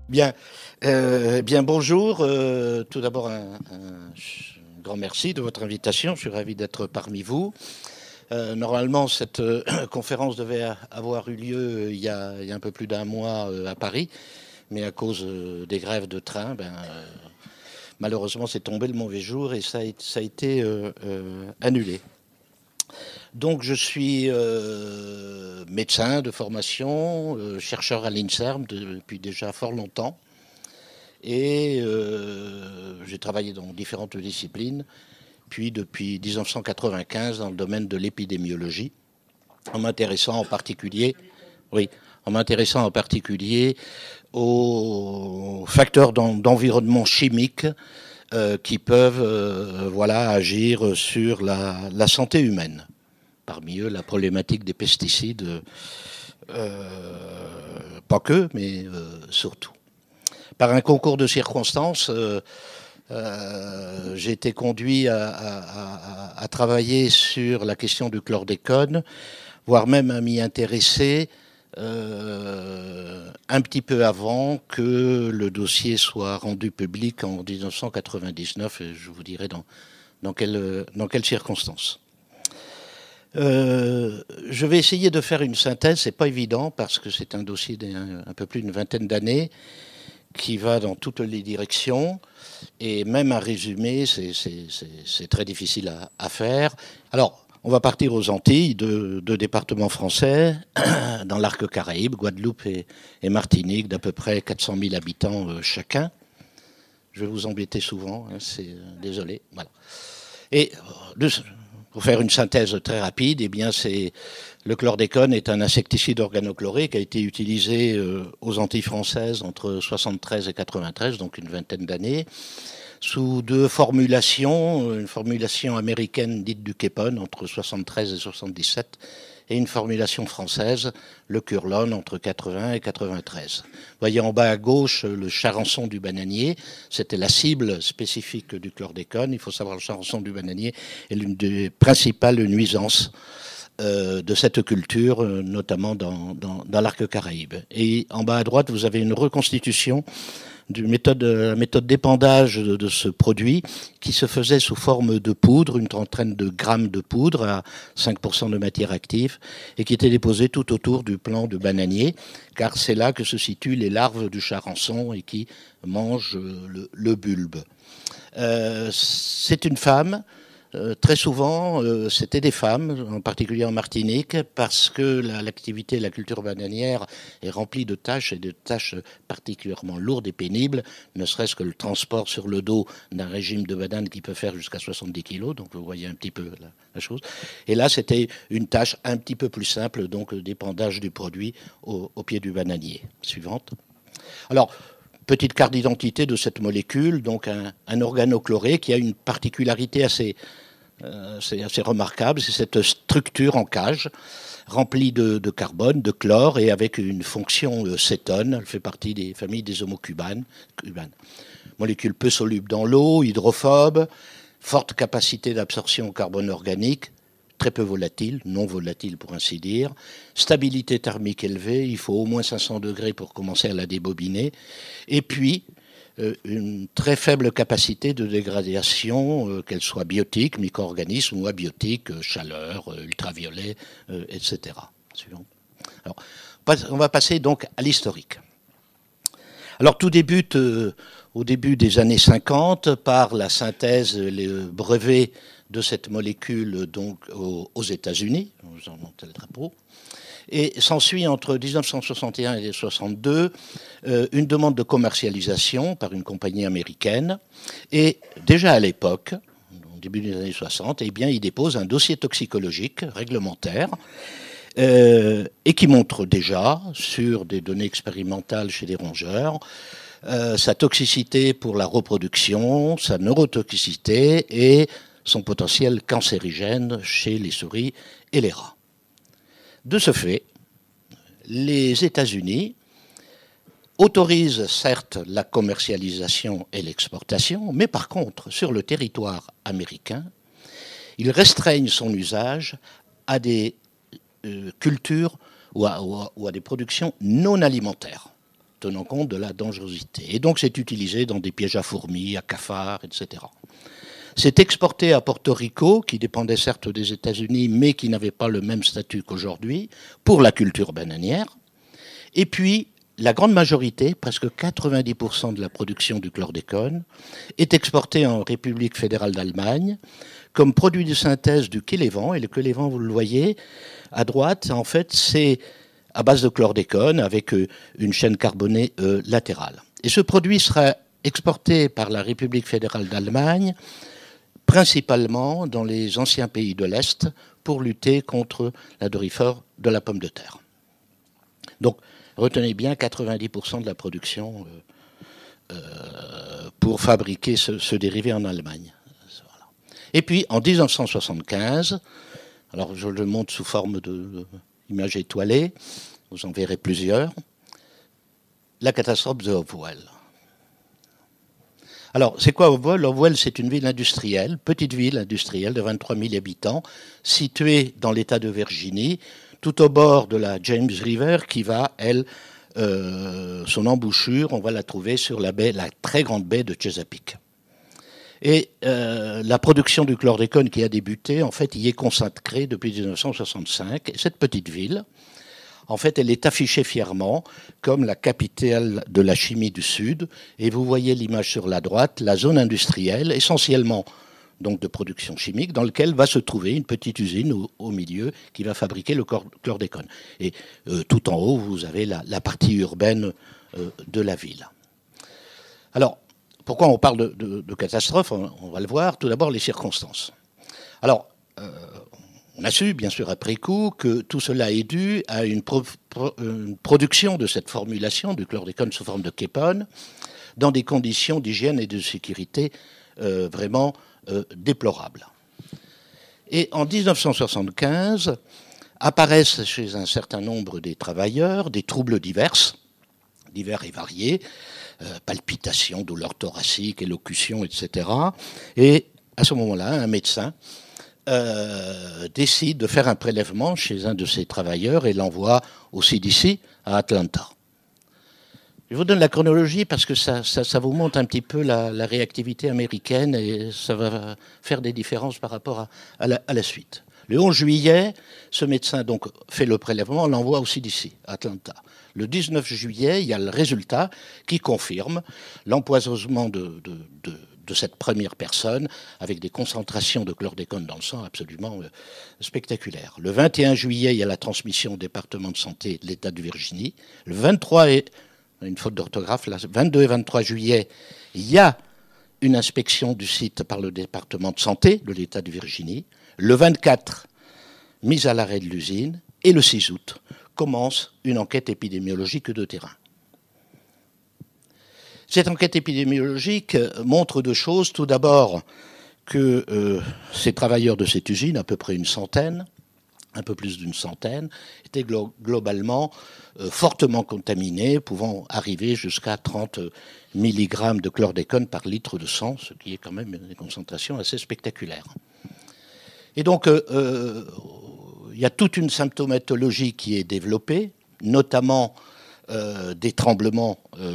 Bien, bien bonjour. Tout d'abord, un grand merci de votre invitation. Je suis ravi d'être parmi vous. Normalement, cette conférence devait avoir eu lieu il y a un peu plus d'un mois à Paris, mais à cause des grèves de train, malheureusement, c'est tombé le mauvais jour et ça a été annulé. Donc, je suis médecin de formation, chercheur à l'INSERM depuis déjà fort longtemps. Et j'ai travaillé dans différentes disciplines, puis depuis 1995 dans le domaine de l'épidémiologie, en m'intéressant en particulier, oui, en m'intéressant en particulier aux facteurs d'environnement chimique qui peuvent voilà, agir sur la santé humaine. Parmi eux, la problématique des pesticides, pas que, mais surtout. Par un concours de circonstances, j'ai été conduit à travailler sur la question du chlordécone, voire même à m'y intéresser un petit peu avant que le dossier soit rendu public en 1999, et je vous dirai dans quelles circonstances. Je vais essayer de faire une synthèse, c'est pas évident parce que c'est un dossier d'un peu plus d'une vingtaine d'années qui va dans toutes les directions, et même à résumer, c'est très difficile à faire. Alors, on va partir aux Antilles, deux départements français, dans l'arc Caraïbe, Guadeloupe et Martinique, d'à peu près 400 000 habitants chacun. Je vais vous embêter souvent, hein, désolé. Voilà. Et pour faire une synthèse très rapide, eh bien, le chlordécone est un insecticide organochloré qui a été utilisé aux Antilles françaises entre 73 et 93, donc une vingtaine d'années, sous deux formulations, une formulation américaine dite du Kepon entre 73 et 77, et une formulation française, le Curlone, entre 80 et 93. Vous voyez en bas à gauche le charançon du bananier, c'était la cible spécifique du chlordécone. Il faut savoir que le charançon du bananier est l'une des principales nuisances de cette culture, notamment dans l'arc Caraïbe. Et en bas à droite, vous avez une reconstitution la méthode d'épandage de ce produit qui se faisait sous forme de poudre, une trentaine de grammes de poudre à 5% de matière active, et qui était déposée tout autour du plant de bananier, car c'est là que se situent les larves du charançon et qui mangent le bulbe. C'est une femme. Très souvent, c'était des femmes, en particulier en Martinique, parce que l'activité, la culture bananière est remplie de tâches, et de tâches particulièrement lourdes et pénibles, ne serait-ce que le transport sur le dos d'un régime de banane qui peut faire jusqu'à 70 kilos, donc vous voyez un petit peu la chose. Et là, c'était une tâche un petit peu plus simple, donc d'épandage du produit au pied du bananier. Suivante. Alors, petite carte d'identité de cette molécule, donc un organochloré qui a une particularité assez remarquable, c'est cette structure en cage remplie de carbone, de chlore, et avec une fonction cétone. Elle fait partie des familles des homocubanes. Molécule peu soluble dans l'eau, hydrophobe, forte capacité d'absorption au carbone organique, très peu volatile, non volatile pour ainsi dire, stabilité thermique élevée, il faut au moins 500 degrés pour commencer à la débobiner, et puis une très faible capacité de dégradation, qu'elle soit biotique, micro-organisme, ou abiotique, chaleur, ultraviolet, etc. Suivant. Alors, on va passer donc à l'historique. Alors tout débute au début des années 50 par la synthèse, les brevets de cette molécule donc aux États-Unis, vous en montez le drapeau, et s'ensuit entre 1961 et 1962 une demande de commercialisation par une compagnie américaine, et déjà à l'époque, au début des années 60, eh bien, il dépose un dossier toxicologique réglementaire et qui montre déjà, sur des données expérimentales chez des rongeurs, sa toxicité pour la reproduction, sa neurotoxicité et son potentiel cancérigène chez les souris et les rats. De ce fait, les États-Unis autorisent certes la commercialisation et l'exportation, mais par contre, sur le territoire américain, ils restreignent son usage à des cultures ou à des productions non alimentaires. tenant compte de la dangerosité. Et donc c'est utilisé dans des pièges à fourmis, à cafards, etc. C'est exporté à Porto Rico, qui dépendait certes des États-Unis, mais qui n'avait pas le même statut qu'aujourd'hui, pour la culture bananière. Et puis, la grande majorité, presque 90% de la production du chlordécone, est exportée en République fédérale d'Allemagne comme produit de synthèse du kélévan. Et le kélévan, vous le voyez à droite, en fait, c'est à base de chlordécone avec une chaîne carbonée latérale. Et ce produit sera exporté par la République fédérale d'Allemagne principalement dans les anciens pays de l'Est pour lutter contre la doryphore de la pomme de terre. Donc, retenez bien 90% de la production pour fabriquer ce dérivé en Allemagne. Voilà. Et puis, en 1975, alors je le montre sous forme d'image étoilée, vous en verrez plusieurs, la catastrophe de Hopewell. Alors, c'est quoi Hopewell? Hopewell, c'est une ville industrielle, petite ville industrielle de 23 000 habitants, située dans l'État de Virginie, tout au bord de la James River, qui va, elle, son embouchure, on va la trouver sur la baie, la très grande baie de Chesapeake. Et la production du chlordécone qui a débuté, en fait, y est consacrée depuis 1965. Et cette petite ville, en fait, elle est affichée fièrement comme la capitale de la chimie du Sud. Et vous voyez l'image sur la droite, la zone industrielle, essentiellement donc de production chimique, dans laquelle va se trouver une petite usine au milieu qui va fabriquer le chlordécone. Et tout en haut, vous avez la partie urbaine de la ville. Alors, pourquoi on parle de catastrophe? On va le voir. Tout d'abord, les circonstances. Alors, on a su, bien sûr, après coup, que tout cela est dû à une production de cette formulation du chlordécone sous forme de képone dans des conditions d'hygiène et de sécurité vraiment déplorables. Et en 1975, apparaissent chez un certain nombre des travailleurs des troubles divers et variés, palpitations, douleurs thoraciques, élocutions, etc. Et à ce moment-là, un médecin décide de faire un prélèvement chez un de ses travailleurs et l'envoie au CDC à Atlanta. Je vous donne la chronologie parce que ça vous montre un petit peu la réactivité américaine et ça va faire des différences par rapport à la suite. Le 11 juillet, ce médecin donc fait le prélèvement, l'envoie au CDC à Atlanta. Le 19 juillet, il y a le résultat qui confirme l'empoisonnement de cette première personne avec des concentrations de chlordécone dans le sang absolument spectaculaires. Le 21 juillet, il y a la transmission au département de santé de l'État de Virginie. Le 23 et une faute d'orthographe, là, 22 et 23 juillet, il y a une inspection du site par le département de santé de l'État de Virginie. Le 24, mise à l'arrêt de l'usine. Et le 6 août, commence une enquête épidémiologique de terrain. Cette enquête épidémiologique montre deux choses. Tout d'abord, que ces travailleurs de cette usine, à peu près une centaine, un peu plus d'une centaine, étaient globalement fortement contaminés, pouvant arriver jusqu'à 30 mg de chlordécone par litre de sang, ce qui est quand même une concentration assez spectaculaire. Et donc, il y a toute une symptomatologie qui est développée, notamment des tremblements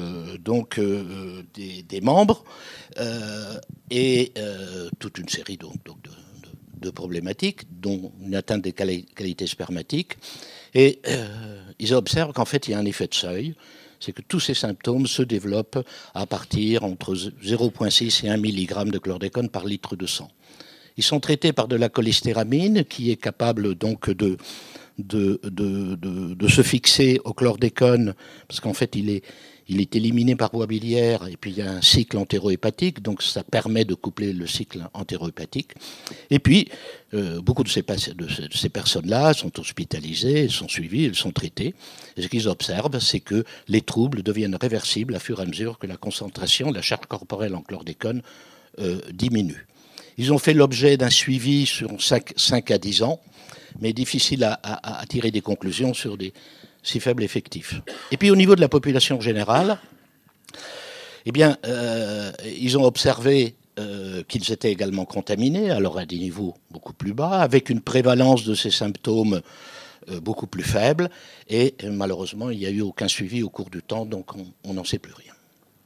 des membres et toute une série de problématiques, dont une atteinte des qualités spermatiques. Et ils observent qu'en fait, il y a un effet de seuil, c'est que tous ces symptômes se développent à partir entre 0,6 et 1 mg de chlordécone par litre de sang. Ils sont traités par de la cholestéramine, qui est capable donc de se fixer au chlordécone, parce qu'en fait, il est éliminé par voie biliaire, et puis il y a un cycle entérohépatique, donc ça permet de coupler le cycle entérohépatique. Et puis, beaucoup de ces personnes-là sont hospitalisées, sont suivies, elles sont traitées. Et ce qu'ils observent, c'est que les troubles deviennent réversibles à fur et à mesure que la concentration, la charge corporelle en chlordécone diminue. Ils ont fait l'objet d'un suivi sur 5 à 10 ans, mais difficile à tirer des conclusions sur des si faibles effectifs. Et puis au niveau de la population générale, eh bien, ils ont observé qu'ils étaient également contaminés, alors à des niveaux beaucoup plus bas, avec une prévalence de ces symptômes beaucoup plus faible. Et malheureusement, il n'y a eu aucun suivi au cours du temps, donc on n'en sait plus rien.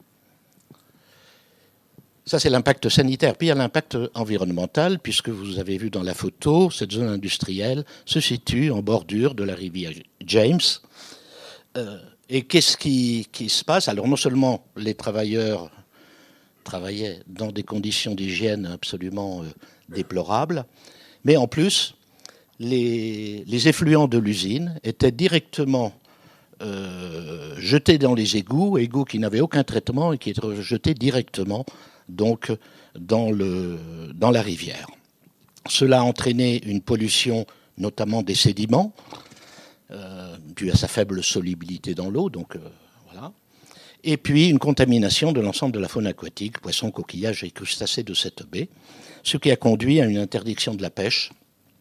Ça, c'est l'impact sanitaire. Puis il y a l'impact environnemental, puisque vous avez vu dans la photo, cette zone industrielle se situe en bordure de la rivière James. Et qu'est-ce qui se passe? Alors non seulement les travailleurs travaillaient dans des conditions d'hygiène absolument déplorables, mais en plus, les effluents de l'usine étaient directement jetés dans les égouts qui n'avaient aucun traitement et qui étaient jetés directement donc, dans la rivière. Cela a entraîné une pollution, notamment des sédiments, due à sa faible solubilité dans l'eau, donc voilà. Et puis une contamination de l'ensemble de la faune aquatique, poissons, coquillages et crustacés de cette baie, ce qui a conduit à une interdiction de la pêche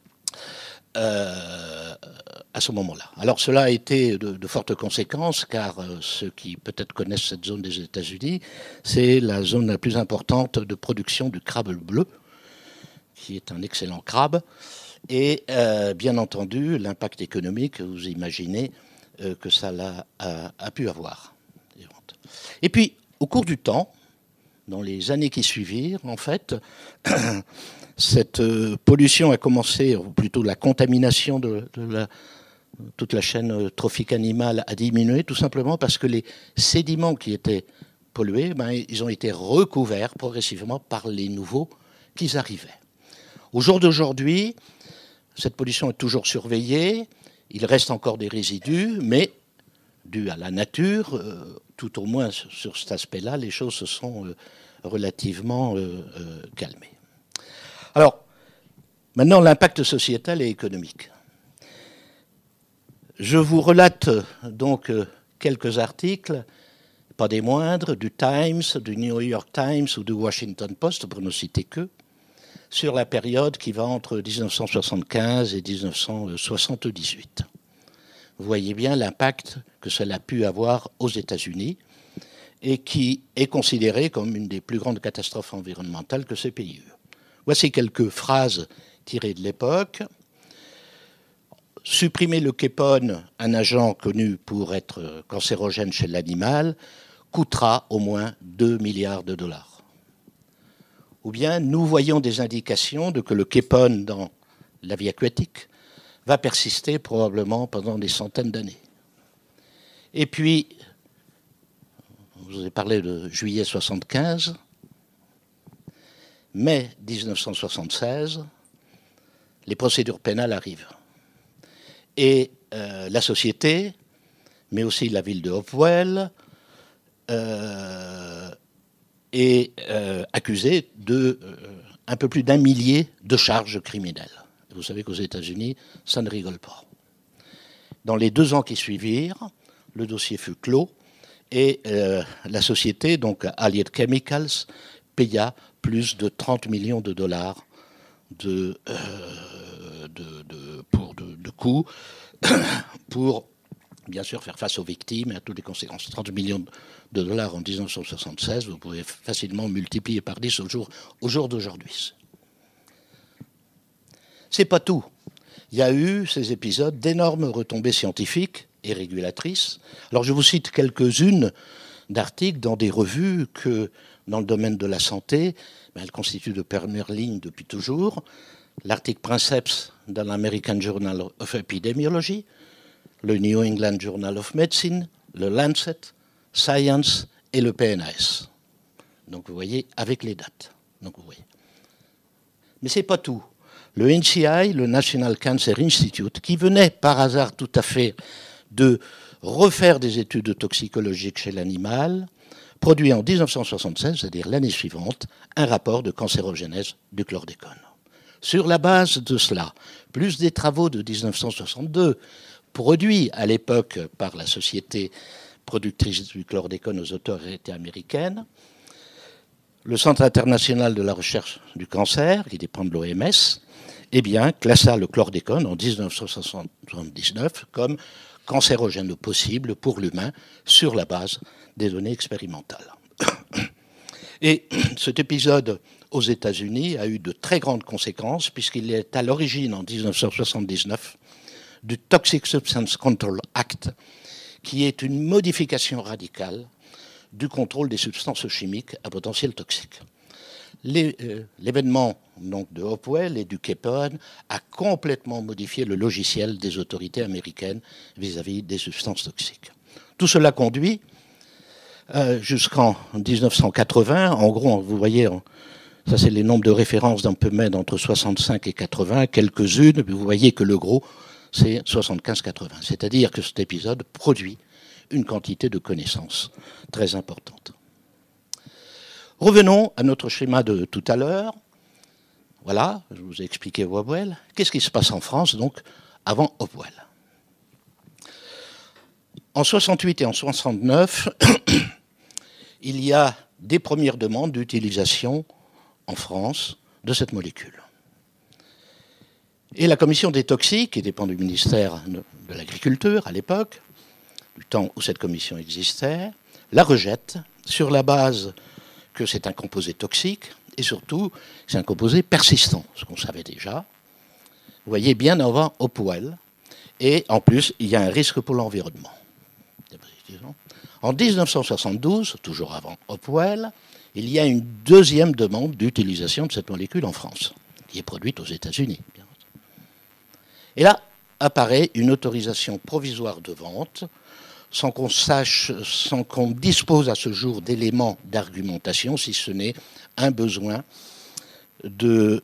à ce moment-là. Alors cela a été de fortes conséquences, car ceux qui peut-être connaissent cette zone des États-Unis, c'est la zone la plus importante de production du crabe bleu, qui est un excellent crabe. Et bien entendu, l'impact économique, vous imaginez que ça a pu avoir. Et puis, au cours du temps, dans les années qui suivirent, en fait, cette pollution a commencé, ou plutôt la contamination de toute la chaîne trophique animale a diminué, tout simplement parce que les sédiments qui étaient pollués, ils ont été recouverts progressivement par les nouveaux qui arrivaient. Au jour d'aujourd'hui, cette pollution est toujours surveillée, il reste encore des résidus, mais dû à la nature, tout au moins sur cet aspect-là, les choses se sont relativement calmées. Alors, maintenant, l'impact sociétal et économique. Je vous relate donc quelques articles, pas des moindres, du Times, du New York Times ou du Washington Post, pour ne citer que, sur la période qui va entre 1975 et 1978. Vous voyez bien l'impact que cela a pu avoir aux États-Unis et qui est considéré comme une des plus grandes catastrophes environnementales que ces pays eurent. Voici quelques phrases tirées de l'époque. Supprimer le képone, un agent connu pour être cancérogène chez l'animal, coûtera au moins 2 milliards de dollars. Ou bien, nous voyons des indications de que le képone dans la vie aquatique va persister probablement pendant des centaines d'années. Et puis, je vous ai parlé de juillet 75, mai 1976, les procédures pénales arrivent. Et la société, mais aussi la ville de Hopewell, est accusée de un peu plus d'1 millier de charges criminelles. Vous savez qu'aux États-Unis, ça ne rigole pas. Dans les 2 ans qui suivirent, le dossier fut clos et la société, donc Allied Chemicals, paya plus de 30 millions de dollars de coûts pour, bien sûr, faire face aux victimes et à toutes les conséquences. 30 millions de dollars en 1976, vous pouvez facilement multiplier par 10 au jour d'aujourd'hui. C'est pas tout. Il y a eu ces épisodes d'énormes retombées scientifiques et régulatrices. Alors je vous cite quelques-unes d'articles dans des revues que, dans le domaine de la santé, elles constituent de première ligne depuis toujours. L'article Princeps dans l'American Journal of Epidemiology, le New England Journal of Medicine, le Lancet, Science et le PNAS. Donc vous voyez, avec les dates. Donc, vous voyez. Mais ce n'est pas tout. Le NCI, le National Cancer Institute, qui venait par hasard tout à fait de refaire des études toxicologiques chez l'animal, produit en 1976, c'est-à-dire l'année suivante, un rapport de cancérogénèse du chlordécone. Sur la base de cela, plus des travaux de 1962, produits à l'époque par la société productrice du chlordécone aux autorités américaines, le Centre international de la recherche du cancer, qui dépend de l'OMS, classa le chlordécone en 1979 comme cancérogène possible pour l'humain sur la base des données expérimentales. Et cet épisode aux États-Unis a eu de très grandes conséquences puisqu'il est à l'origine, en 1979, du Toxic Substance Control Act, qui est une modification radicale du contrôle des substances chimiques à potentiel toxique. L'événement donc de Hopewell et du Capone a complètement modifié le logiciel des autorités américaines vis-à-vis des substances toxiques. Tout cela conduit jusqu'en 1980. En gros, vous voyez, ça c'est les nombres de référence d'un PubMed entre 65 et 80, quelques-unes, mais vous voyez que le gros, c'est 75-80. C'est-à-dire que cet épisode produit une quantité de connaissances très importante. Revenons à notre schéma de tout à l'heure. Voilà, je vous ai expliqué Hopewell. Qu'est-ce qui se passe en France, donc, avant Hopewell? En 68 et en 69, il y a des premières demandes d'utilisation en France de cette molécule. Et la commission des toxiques, qui dépend du ministère de l'Agriculture à l'époque, du temps où cette commission existait, la rejette sur la base que c'est un composé toxique et surtout c'est un composé persistant, ce qu'on savait déjà. Vous voyez, bien avant Hopewell, et en plus il y a un risque pour l'environnement. En 1972, toujours avant Hopewell, il y a une deuxième demande d'utilisation de cette molécule en France, qui est produite aux États-Unis. Et là apparaît une autorisation provisoire de vente, sans qu'on sache, sans qu'on dispose à ce jour d'éléments d'argumentation, si ce n'est un besoin de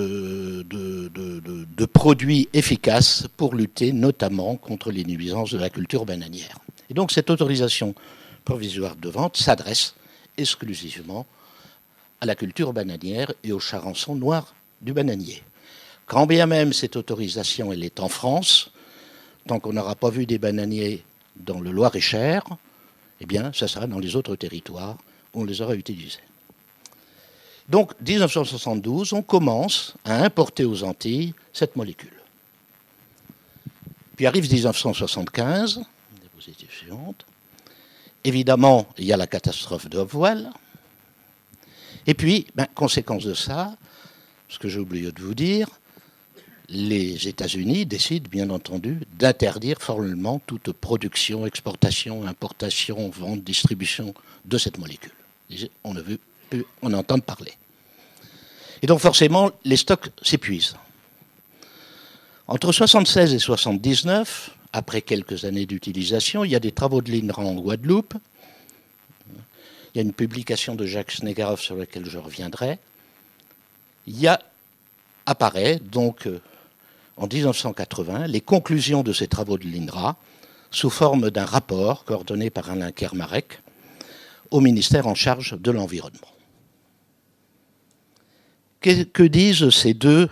produits efficaces pour lutter notamment contre les nuisances de la culture bananière. Et donc cette autorisation provisoire de vente s'adresse exclusivement à la culture bananière et aux charançons noirs du bananier. Quand bien même cette autorisation elle est en France, tant qu'on n'aura pas vu des bananiers dans le Loir-et-Cher, eh bien, ça sera dans les autres territoires où on les aura utilisés. Donc, 1972, on commence à importer aux Antilles cette molécule. Puis arrive 1975, diapositive suivante. Évidemment, il y a la catastrophe de Hopewell. Et puis, conséquence de ça, ce que j'ai oublié de vous dire, les États-Unis décident, bien entendu, d'interdire formellement toute production, exportation, importation, vente, distribution de cette molécule. On ne veut plus en entendre parler. Et donc, forcément, les stocks s'épuisent. Entre 1976 et 1979, après quelques années d'utilisation, il y a des travaux de l'INRA en Guadeloupe. Il y a une publication de Jacques Snegarov sur laquelle je reviendrai. Apparaît donc en 1980 les conclusions de ces travaux de l'INRA sous forme d'un rapport coordonné par Alain Kermarek au ministère en charge de l'environnement. Que disent ces deux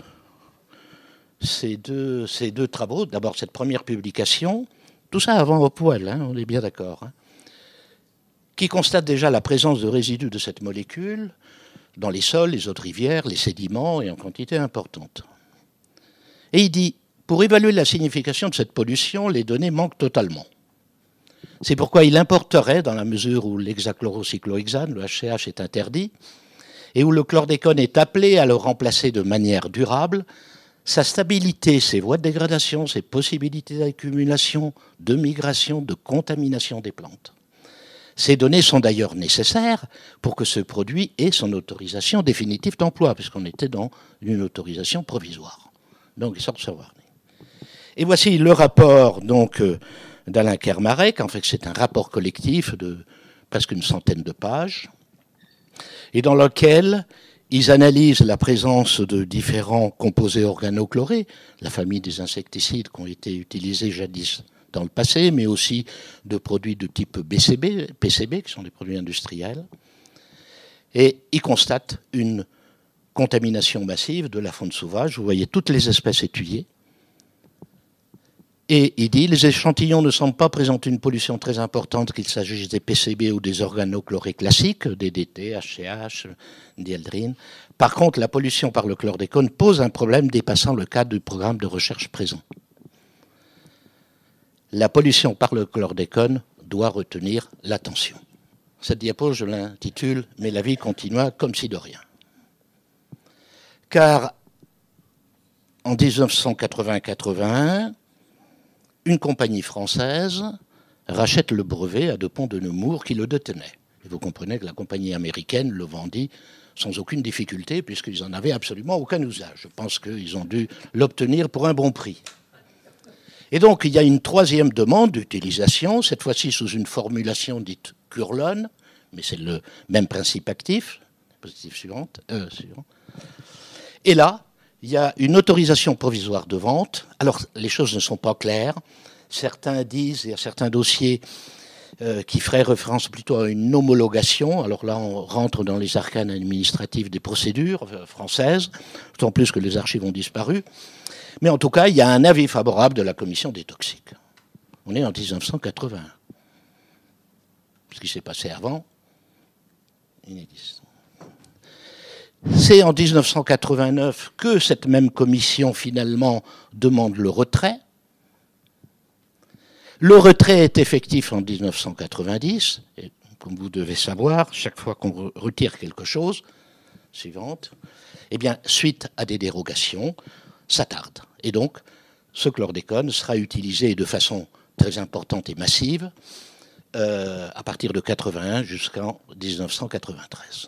travaux? D'abord cette première publication, tout ça avant Hopewell, on est bien d'accord, qui constate déjà la présence de résidus de cette molécule dans les sols, les eaux de rivière, les sédiments et en quantité importante. Et il dit, pour évaluer la signification de cette pollution, les données manquent totalement. C'est pourquoi il importerait, dans la mesure où l'hexachlorocyclohexane, le HCH, est interdit, et où le chlordécone est appelé à le remplacer de manière durable, sa stabilité, ses voies de dégradation, ses possibilités d'accumulation, de migration, de contamination des plantes. Ces données sont d'ailleurs nécessaires pour que ce produit ait son autorisation définitive d'emploi, puisqu'on était dans une autorisation provisoire. Donc, il sort de savoir. Et voici le rapport donc d'Alain Kermarek. En fait, c'est un rapport collectif de presque une centaine de pages, et dans lequel ils analysent la présence de différents composés organochlorés, la famille des insecticides qui ont été utilisés jadis dans le passé, mais aussi de produits de type PCB, qui sont des produits industriels. Et ils constatent une contamination massive de la faune sauvage. Vous voyez toutes les espèces étudiées. Et il dit, les échantillons ne semblent pas présenter une pollution très importante, qu'il s'agisse des PCB ou des organochlorés classiques, DDT, HCH, dieldrine. Par contre, la pollution par le chlordécone pose un problème dépassant le cadre du programme de recherche présent. La pollution par le chlordécone doit retenir l'attention. Cette diapo, je l'intitule « Mais la vie continua comme si de rien ». Car en 1980-81, une compagnie française rachète le brevet à Depont de Nemours qui le détenait. Et vous comprenez que la compagnie américaine le vendit sans aucune difficulté, puisqu'ils n'en avaient absolument aucun usage. Je pense qu'ils ont dû l'obtenir pour un bon prix. Et donc, il y a une troisième demande d'utilisation, cette fois-ci sous une formulation dite Curlone, mais c'est le même principe actif. Positif suivant. Et là, il y a une autorisation provisoire de vente. Alors, les choses ne sont pas claires. Certains disent, il y a certains dossiers qui feraient référence plutôt à une homologation. Alors là, on rentre dans les arcanes administratives des procédures françaises, d'autant plus que les archives ont disparu. Mais en tout cas, il y a un avis favorable de la commission des toxiques. On est en 1980. Ce qui s'est passé avant, inexistant. C'est en 1989 que cette même commission, finalement, demande le retrait. Le retrait est effectif en 1990, et comme vous devez savoir, chaque fois qu'on retire quelque chose, suivante, eh bien, suite à des dérogations, ça tarde. Et donc, ce chlordécone sera utilisé de façon très importante et massive à partir de 1981 jusqu'en 1993.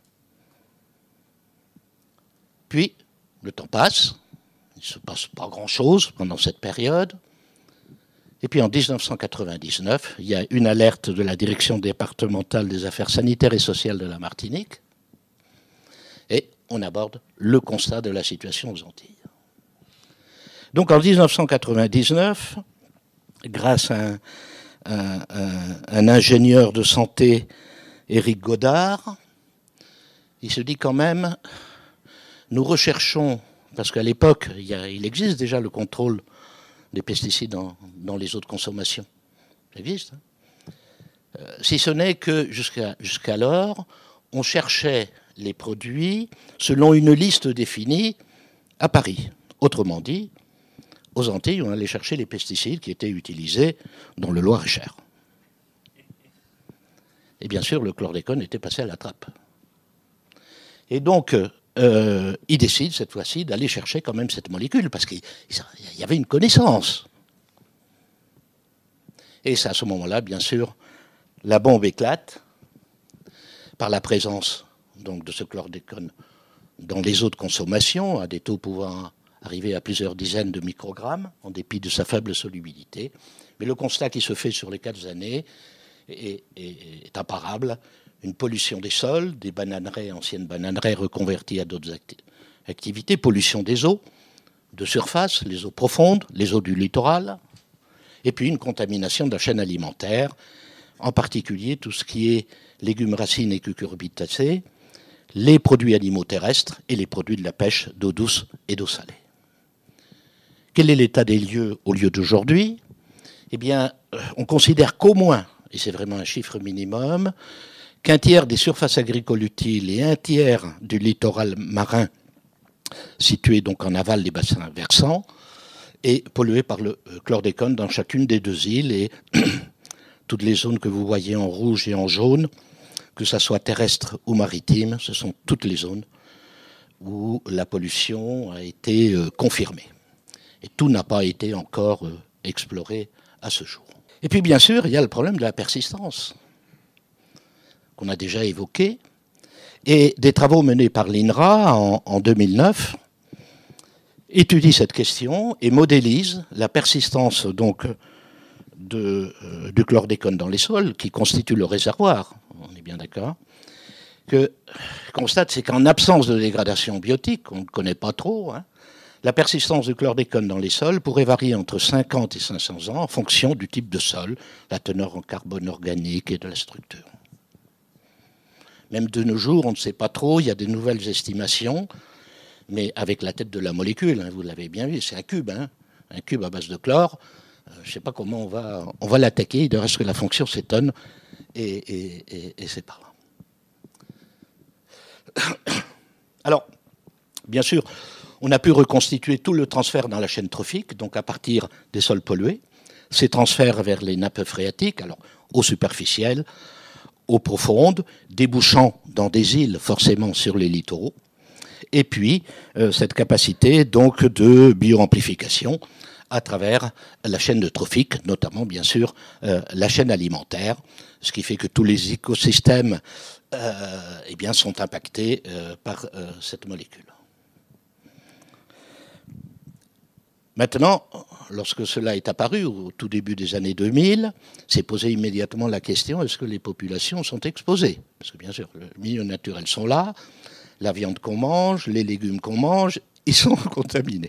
Puis, le temps passe, il ne se passe pas grand-chose pendant cette période. Et puis en 1999, il y a une alerte de la direction départementale des affaires sanitaires et sociales de la Martinique. Et on aborde le constat de la situation aux Antilles. Donc en 1999, grâce à un ingénieur de santé, Éric Godard, il se dit quand même, nous recherchons, parce qu'à l'époque, il existe déjà le contrôle des pesticides dans les eaux de consommation. Ça existe. Hein. Si ce n'est que jusqu'alors, on cherchait les produits selon une liste définie à Paris. Autrement dit, aux Antilles, on allait chercher les pesticides qui étaient utilisés dans le Loir-et-Cher. Et bien sûr, le chlordécone était passé à la trappe. Et donc, il décide cette fois-ci d'aller chercher quand même cette molécule, parce qu'il y avait une connaissance. Et c'est à ce moment-là, bien sûr, la bombe éclate par la présence donc, de ce chlordécone dans les eaux de consommation, à des taux pouvant arriver à plusieurs dizaines de microgrammes, en dépit de sa faible solubilité. Mais le constat qui se fait sur les 4 années est imparable. Une pollution des sols, des bananeraies, anciennes bananeraies reconverties à d'autres activités, pollution des eaux de surface, les eaux profondes, les eaux du littoral, et puis une contamination de la chaîne alimentaire, en particulier tout ce qui est légumes, racines et cucurbitacées, les produits animaux terrestres et les produits de la pêche d'eau douce et d'eau salée. Quel est l'état des lieux au lieu d'aujourd'hui ? Eh bien, on considère qu'au moins, et c'est vraiment un chiffre minimum, qu'un tiers des surfaces agricoles utiles et un tiers du littoral marin, situé donc en aval des bassins versants, est pollué par le chlordécone dans chacune des 2 îles. Et toutes les zones que vous voyez en rouge et en jaune, que ce soit terrestre ou maritime, ce sont toutes les zones où la pollution a été confirmée. Et tout n'a pas été encore exploré à ce jour. Et puis bien sûr, il y a le problème de la persistance, qu'on a déjà évoqué, et des travaux menés par l'INRA en 2009 étudient cette question et modélisent la persistance donc du chlordécone dans les sols, qui constitue le réservoir, on est bien d'accord, que constate, c'est qu'en absence de dégradation biotique, on ne connaît pas trop, hein, la persistance du chlordécone dans les sols pourrait varier entre 50 et 500 ans en fonction du type de sol, la teneur en carbone organique et de la structure. Même de nos jours, on ne sait pas trop, il y a des nouvelles estimations, mais avec la tête de la molécule, hein, vous l'avez bien vu, c'est un cube à base de chlore. Je ne sais pas comment on va l'attaquer, il reste que la fonction s'étonne, et c'est pas là. Alors, bien sûr, on a pu reconstituer tout le transfert dans la chaîne trophique, donc à partir des sols pollués, ces transferts vers les nappes phréatiques, alors eau superficielle, eau profonde, débouchant dans des îles forcément sur les littoraux, et puis cette capacité donc de bioamplification à travers la chaîne de trophique, notamment bien sûr la chaîne alimentaire, ce qui fait que tous les écosystèmes eh bien, sont impactés par cette molécule. Maintenant, lorsque cela est apparu au tout début des années 2000, s'est posé immédiatement la question, est-ce que les populations sont exposées? Parce que bien sûr, les milieux naturels sont là, la viande qu'on mange, les légumes qu'on mange, ils sont contaminés.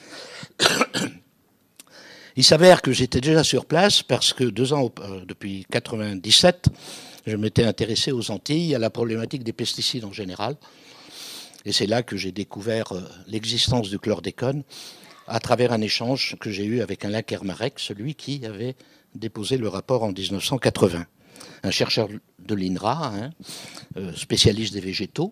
Il s'avère que j'étais déjà sur place parce que depuis 1997, je m'étais intéressé aux Antilles, à la problématique des pesticides en général. Et c'est là que j'ai découvert l'existence du chlordécone à travers un échange que j'ai eu avec Alain Kermarek, celui qui avait déposé le rapport en 1980. Un chercheur de l'INRA, spécialiste des végétaux,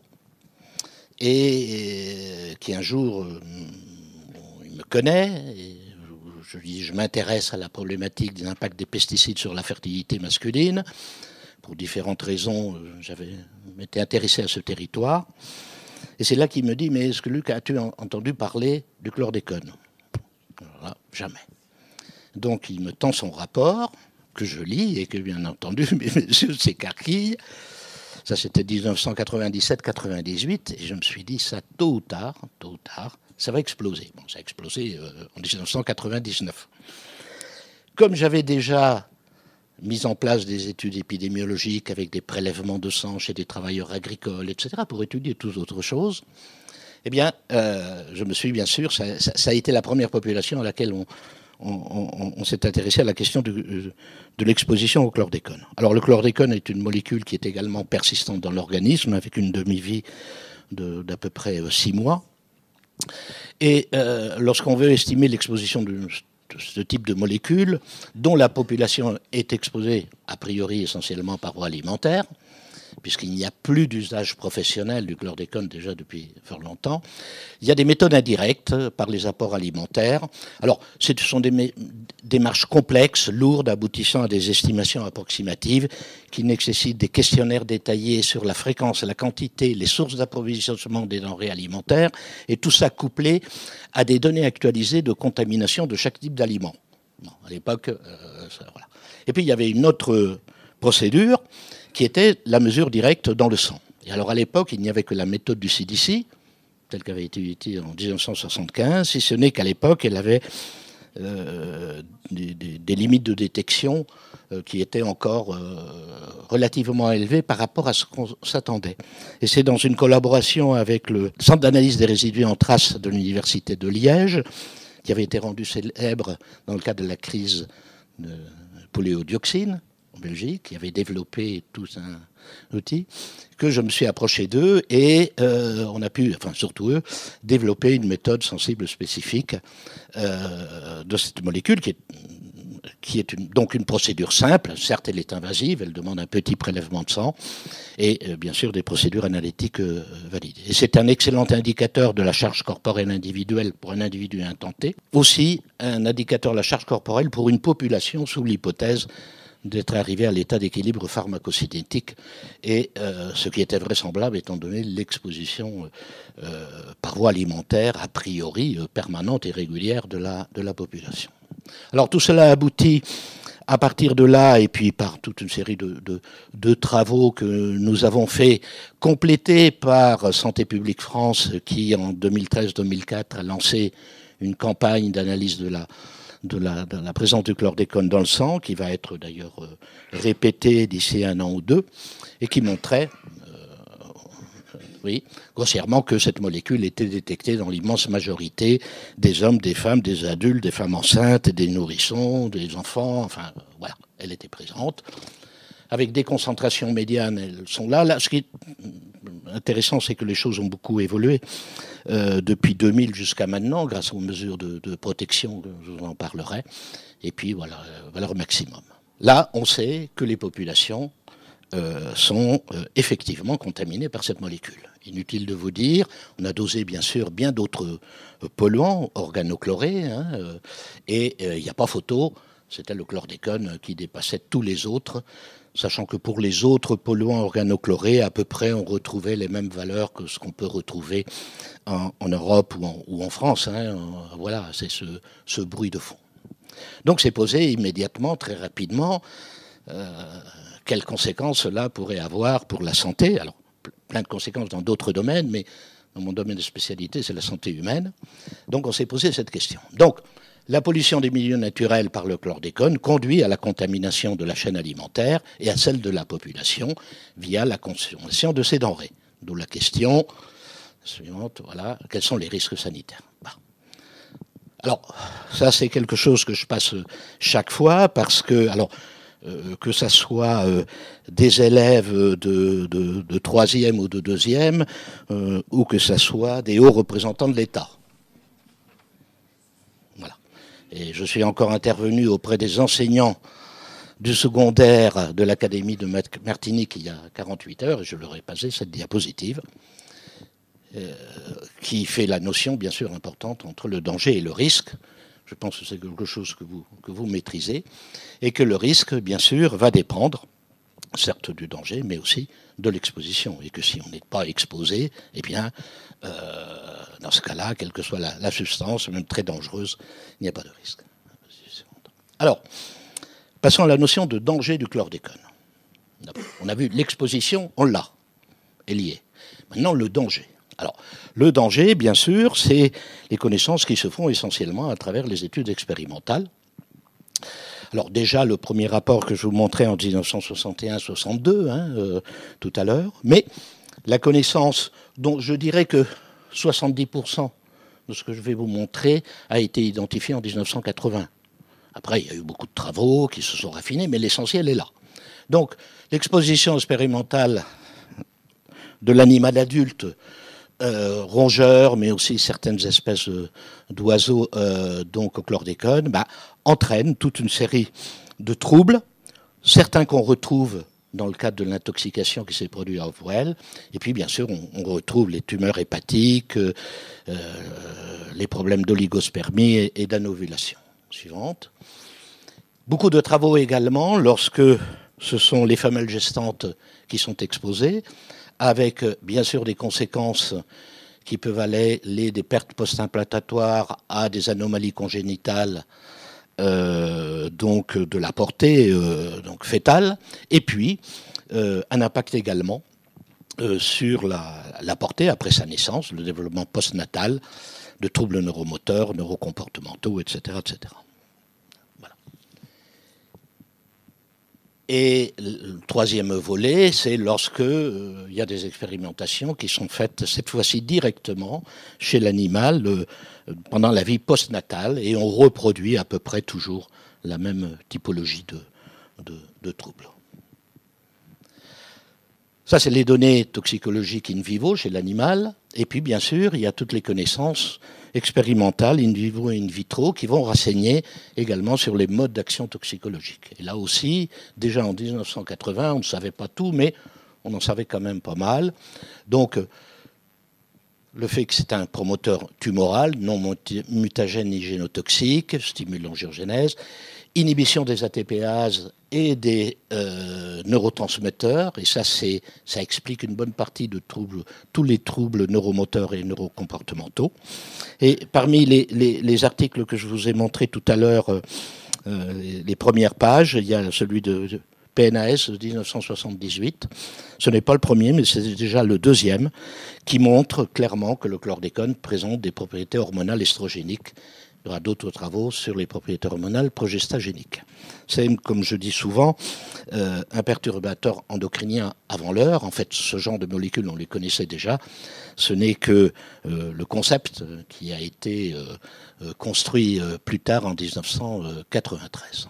et qui un jour, il me connaît, et je lui dis, je m'intéresse à la problématique des impacts des pesticides sur la fertilité masculine. Pour différentes raisons, m'étais intéressé à ce territoire. Et c'est là qu'il me dit, mais est-ce que Luc, as-tu entendu parler du chlordécone? Voilà, jamais. Donc il me tend son rapport, que je lis, et que bien entendu, mes yeux s'écarquillent. Ça c'était 1997-98, et je me suis dit, ça tôt ou tard, ça va exploser. Bon, ça a explosé en 1999. Comme j'avais déjà mis en place des études épidémiologiques avec des prélèvements de sang chez des travailleurs agricoles, etc., pour étudier toutes autres choses, eh bien, je me suis, bien sûr, ça a été la première population à laquelle on s'est intéressé à la question de l'exposition au chlordécone. Alors, le chlordécone est une molécule qui est également persistante dans l'organisme, avec une demi-vie d'à peu près 6 mois. Et lorsqu'on veut estimer l'exposition de ce type de molécules, dont la population est exposée a priori essentiellement par voie alimentaire, puisqu'il n'y a plus d'usage professionnel du chlordécone déjà depuis fort longtemps, il y a des méthodes indirectes par les apports alimentaires. Alors, ce sont des démarches complexes, lourdes, aboutissant à des estimations approximatives qui nécessitent des questionnaires détaillés sur la fréquence, la quantité, les sources d'approvisionnement des denrées alimentaires, et tout ça couplé à des données actualisées de contamination de chaque type d'aliment. Bon, à l'époque, voilà. Et puis, il y avait une autre procédure qui était la mesure directe dans le sang. Et alors, à l'époque, il n'y avait que la méthode du CDC, telle qu'avait été utilisée en 1975, si ce n'est qu'à l'époque, elle avait des limites de détection qui étaient encore relativement élevées par rapport à ce qu'on s'attendait. Et c'est dans une collaboration avec le Centre d'analyse des résidus en traces de l'Université de Liège, qui avait été rendu célèbre dans le cadre de la crise de poléodioxine, en Belgique, qui avait développé tout un outil, que je me suis approché d'eux et on a pu, enfin surtout eux, développer une méthode sensible spécifique de cette molécule qui est donc une procédure simple. Certes, elle est invasive, elle demande un petit prélèvement de sang et bien sûr des procédures analytiques valides. Et c'est un excellent indicateur de la charge corporelle individuelle pour un individu intenté. Aussi un indicateur de la charge corporelle pour une population sous l'hypothèse d'être arrivé à l'état d'équilibre pharmacocinétique, et ce qui était vraisemblable étant donné l'exposition par voie alimentaire a priori permanente et régulière de la population. Alors tout cela aboutit à partir de là, et puis par toute une série de travaux que nous avons fait, complétés par Santé publique France, qui en 2013-2004 a lancé une campagne d'analyse de la présence du chlordécone dans le sang, qui va être d'ailleurs répétée d'ici 1 an ou 2, et qui montrait, grossièrement, que cette molécule était détectée dans l'immense majorité des hommes, des femmes, des adultes, des femmes enceintes, des nourrissons, des enfants, enfin, voilà, elle était présente. Avec des concentrations médianes, elles sont là. Là, ce qui est intéressant, c'est que les choses ont beaucoup évolué depuis 2000 jusqu'à maintenant, grâce aux mesures de protection, je vous en parlerai. Et puis, voilà, valeur maximum. Là, on sait que les populations sont effectivement contaminées par cette molécule. Inutile de vous dire, on a dosé bien sûr bien d'autres polluants organochlorés, et il n'y a pas photo c'était le chlordécone qui dépassait tous les autres, sachant que pour les autres polluants organochlorés, à peu près, on retrouvait les mêmes valeurs que ce qu'on peut retrouver en Europe ou en France. Hein. Voilà, c'est ce bruit de fond. Donc c'est posé immédiatement, très rapidement, quelles conséquences cela pourrait avoir pour la santé. Alors, plein de conséquences dans d'autres domaines, mais dans mon domaine de spécialité, c'est la santé humaine. Donc on s'est posé cette question. Donc, la pollution des milieux naturels par le chlordécone conduit à la contamination de la chaîne alimentaire et à celle de la population via la consommation de ces denrées. D'où la question suivante, voilà, quels sont les risques sanitaires? Alors, ça c'est quelque chose que je passe chaque fois parce que, alors, que ça soit des élèves de troisième ou de deuxième, ou que ça soit des hauts représentants de l'État. Voilà. Et je suis encore intervenu auprès des enseignants du secondaire de l'Académie de Martinique il y a 48 heures, et je leur ai passé cette diapositive, qui fait la notion, bien sûr, importante entre le danger et le risque. Je pense que c'est quelque chose que vous maîtrisez, et que le risque, bien sûr, va dépendre, certes du danger, mais aussi de l'exposition, et que si on n'est pas exposé, eh bien, dans ce cas-là, quelle que soit la substance, même très dangereuse, il n'y a pas de risque. Alors, passons à la notion de danger du chlordécone. On a vu l'exposition, on l'a, est liée. Maintenant, le danger. Alors, le danger, bien sûr, c'est les connaissances qui se font essentiellement à travers les études expérimentales. Alors déjà, le premier rapport que je vous montrais en 1961-62, hein, tout à l'heure, mais la connaissance dont je dirais que 70% de ce que je vais vous montrer a été identifié en 1980. Après, il y a eu beaucoup de travaux qui se sont raffinés, mais l'essentiel est là. Donc, l'exposition expérimentale de l'animal adulte, rongeurs, mais aussi certaines espèces d'oiseaux donc au chlordécone, entraîne toute une série de troubles, certains qu'on retrouve dans le cadre de l'intoxication qui s'est produite à Hopewell, et puis bien sûr on retrouve les tumeurs hépatiques, les problèmes d'oligospermie et d'anovulation. Suivante. Beaucoup de travaux également lorsque ce sont les femelles gestantes qui sont exposées, avec bien sûr des conséquences qui peuvent aller des pertes post-implantatoires à des anomalies congénitales, donc de la portée donc fétale, et puis un impact également sur la portée après sa naissance, le développement postnatal de troubles neuromoteurs, neurocomportementaux, etc., etc. Et le troisième volet, c'est lorsque il y a des expérimentations qui sont faites cette fois-ci directement chez l'animal pendant la vie postnatale, et on reproduit à peu près toujours la même typologie de troubles. Ça, c'est les données toxicologiques in vivo chez l'animal. Et puis, bien sûr, il y a toutes les connaissances expérimentales in vivo et in vitro qui vont renseigner également sur les modes d'action toxicologique. Et là aussi, déjà en 1980, on ne savait pas tout, mais on en savait quand même pas mal. Donc, le fait que c'est un promoteur tumoral, non mutagène ni génotoxique, stimule l'angiogenèse, inhibition des ATPases et des neurotransmetteurs, et ça explique une bonne partie de troubles, tous les troubles neuromoteurs et neurocomportementaux. Et parmi les articles que je vous ai montrés tout à l'heure, les premières pages, il y a celui de PNAS de 1978. Ce n'est pas le premier, mais c'est déjà le deuxième, qui montre clairement que le chlordécone présente des propriétés hormonales estrogéniques. Il y aura d'autres travaux sur les propriétés hormonales progestagéniques. C'est, comme je dis souvent, un perturbateur endocrinien avant l'heure. En fait, ce genre de molécules, on les connaissait déjà. Ce n'est que le concept qui a été construit plus tard en 1993.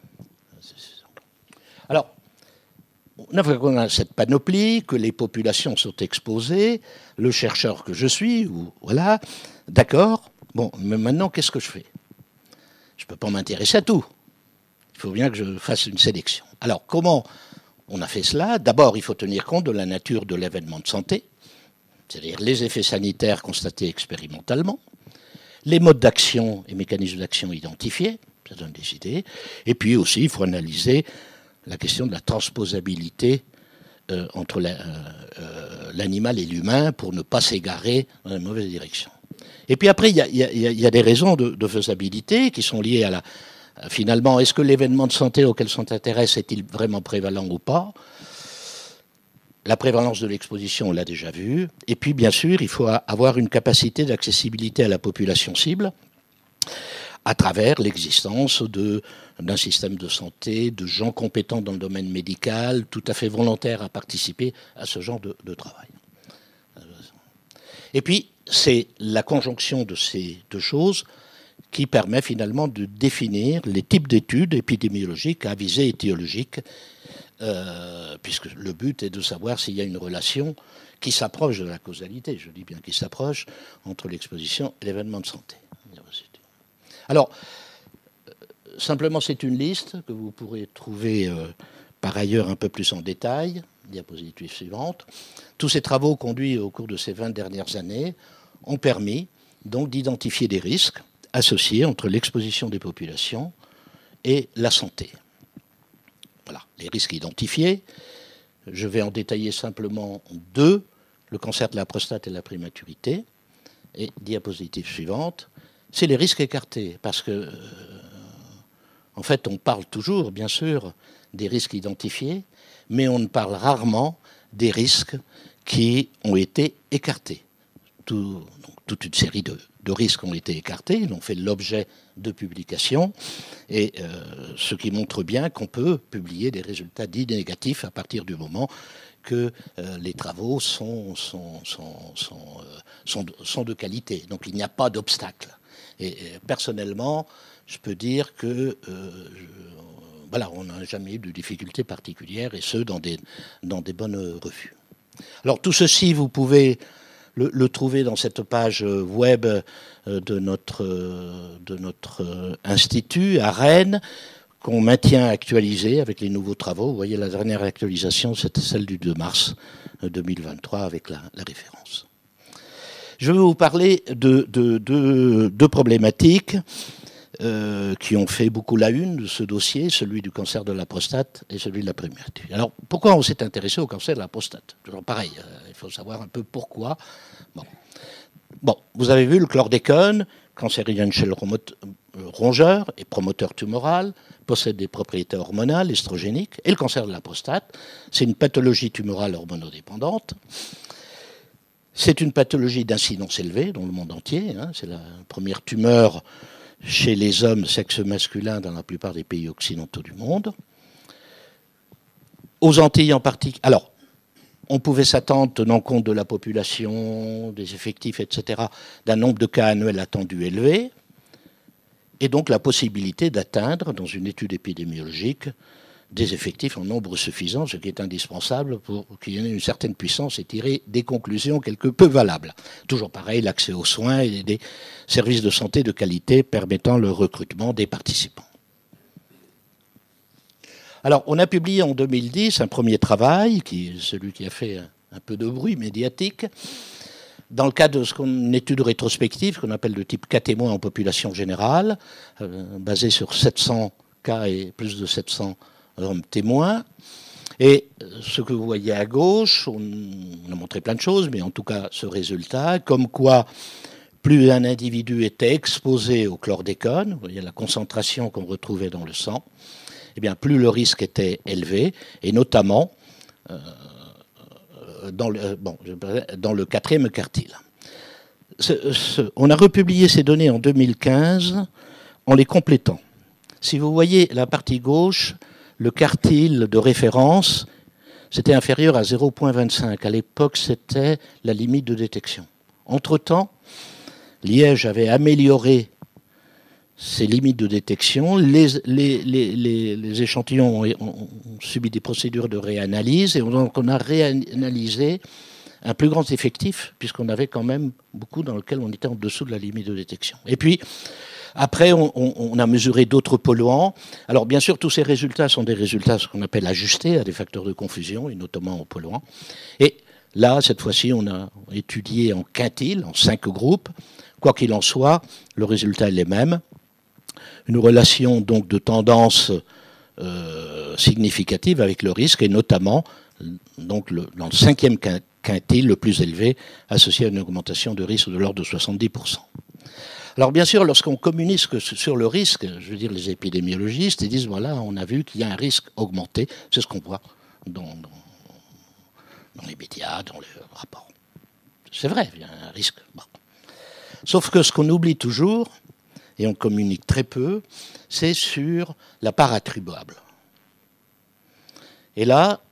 Alors, on a cette panoplie, que les populations sont exposées, le chercheur que je suis, voilà, d'accord. Bon, mais maintenant, qu'est-ce que je fais? Je ne peux pas m'intéresser à tout. Il faut bien que je fasse une sélection. Alors, comment on a fait cela? D'abord, il faut tenir compte de la nature de l'événement de santé, c'est-à-dire les effets sanitaires constatés expérimentalement, les modes d'action et mécanismes d'action identifiés, Ça donne des idées. Et puis aussi, il faut analyser la question de la transposabilité entre l'animal et l'humain pour ne pas s'égarer dans la mauvaise direction. Et puis après, il y a des raisons de faisabilité qui sont liées à la... Finalement, est-ce que l'événement de santé auquel on s'intéresse est-il vraiment prévalent ou pas? La prévalence de l'exposition, on l'a déjà vu. Et puis, bien sûr, il faut avoir une capacité d'accessibilité à la population cible à travers l'existence d'un système de santé, de gens compétents dans le domaine médical, tout à fait volontaires à participer à ce genre de travail. Et puis, c'est la conjonction de ces deux choses qui permet finalement de définir les types d'études épidémiologiques à visée étiologique, puisque le but est de savoir s'il y a une relation qui s'approche de la causalité, je dis bien qui s'approche, entre l'exposition et l'événement de santé. Alors, simplement, c'est une liste que vous pourrez trouver par ailleurs un peu plus en détail, diapositive suivante. Tous ces travaux conduits au cours de ces 20 dernières années ont permis donc d'identifier des risques associés entre l'exposition des populations et la santé. Voilà, les risques identifiés. Je vais en détailler simplement deux, le cancer de la prostate et la prématurité. Et diapositive suivante, c'est les risques écartés, parce que, en fait, on parle toujours, bien sûr, des risques identifiés, mais on ne parle rarement des risques qui ont été écartés. Toute une série de risques ont été écartés, ils ont fait l'objet de publications, et ce qui montre bien qu'on peut publier des résultats dits négatifs à partir du moment que les travaux sont de qualité. Donc il n'y a pas d'obstacle. Et personnellement, je peux dire que voilà, on n'a jamais eu de difficultés particulières, et ce, dans des bonnes revues. Alors tout ceci, vous pouvez le trouver dans cette page web de notre institut à Rennes, qu'on maintient actualisé avec les nouveaux travaux. Vous voyez, la dernière actualisation, c'était celle du 2 mars 2023 avec la référence. Je vais vous parler de deux problématiques qui ont fait beaucoup la une de ce dossier, celui du cancer de la prostate et celui de la prématurité. Alors, pourquoi on s'est intéressé au cancer de la prostate? Toujours pareil, il faut savoir un peu pourquoi. Bon, vous avez vu le chlordécone, cancérigène chez le rongeur et promoteur tumoral, possède des propriétés hormonales, estrogéniques, et le cancer de la prostate, c'est une pathologie tumorale hormonodépendante. C'est une pathologie d'incidence élevée dans le monde entier. Hein, c'est la première tumeur chez les hommes sexe masculin dans la plupart des pays occidentaux du monde. Aux Antilles en particulier. Alors, on pouvait s'attendre, tenant compte de la population, des effectifs, etc., d'un nombre de cas annuels attendus élevé, et donc la possibilité d'atteindre, dans une étude épidémiologique, des effectifs en nombre suffisant, ce qui est indispensable pour qu'il y ait une certaine puissance et tirer des conclusions quelque peu valables. Toujours pareil, l'accès aux soins et des services de santé de qualité permettant le recrutement des participants. Alors, on a publié en 2010 un premier travail, celui qui a fait un peu de bruit médiatique, dans le cadre d'une étude rétrospective qu'on appelle de type cas témoin en population générale, basée sur 700 cas et plus de 700 hommes témoins. Et ce que vous voyez à gauche, on a montré plein de choses, mais en tout cas ce résultat, comme quoi plus un individu était exposé au chlordécone, vous voyez la concentration qu'on retrouvait dans le sang, eh bien plus le risque était élevé, et notamment dans le quatrième quartile. On a republié ces données en 2015 en les complétant. Si vous voyez la partie gauche, le quartile de référence, c'était inférieur à 0,25. À l'époque, c'était la limite de détection. Entre-temps, Liège avait amélioré ses limites de détection. Les échantillons ont subi des procédures de réanalyse, et donc on a réanalysé un plus grand effectif, puisqu'on avait quand même beaucoup dans lequel on était en dessous de la limite de détection. Et puis, après, on a mesuré d'autres polluants. Alors, bien sûr, tous ces résultats sont des résultats, ce qu'on appelle ajustés à des facteurs de confusion, et notamment aux polluants. Et là, cette fois-ci, on a étudié en quintile, en 5 groupes. Quoi qu'il en soit, le résultat est le même. une relation donc de tendance significative avec le risque, et notamment donc dans le 5e quintile le plus élevé, associé à une augmentation de risque de l'ordre de 70%. Alors bien sûr, lorsqu'on communique sur le risque, je veux dire les épidémiologistes, ils disent voilà, on a vu qu'il y a un risque augmenté, c'est ce qu'on voit dans les médias, dans les rapports. C'est vrai, il y a un risque. Bon. Sauf que ce qu'on oublie toujours, et on communique très peu, c'est sur la part attribuable. Et là,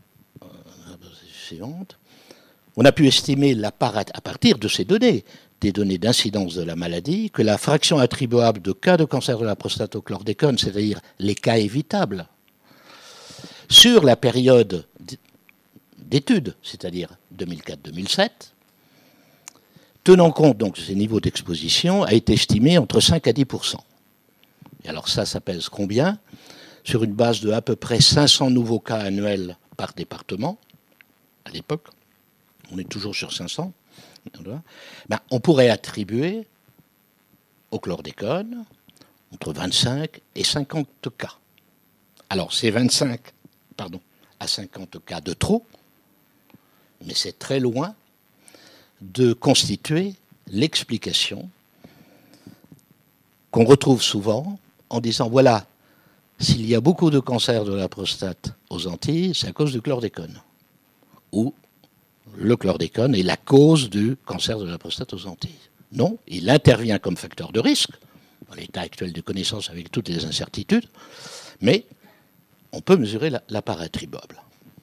on a pu estimer la part à partir de ces données, des données d'incidence de la maladie, que la fraction attribuable de cas de cancer de la prostate au chlordécone, c'est-à-dire les cas évitables, sur la période d'études, c'est-à-dire 2004-2007, tenant compte donc de ces niveaux d'exposition, a été estimée entre 5 à 10%. Et alors ça pèse combien? Sur une base de à peu près 500 nouveaux cas annuels par département, à l'époque, on est toujours sur 500, ben, on pourrait attribuer au chlordécone entre 25 et 50 cas. Alors c'est 25 à 50 cas de trop, mais c'est très loin de constituer l'explication qu'on retrouve souvent en disant voilà, s'il y a beaucoup de cancers de la prostate aux Antilles, c'est à cause du chlordécone. Ou le chlordécone est la cause du cancer de la prostate aux Antilles. Non, il intervient comme facteur de risque, dans l'état actuel de connaissance avec toutes les incertitudes, mais on peut mesurer la part attribuable.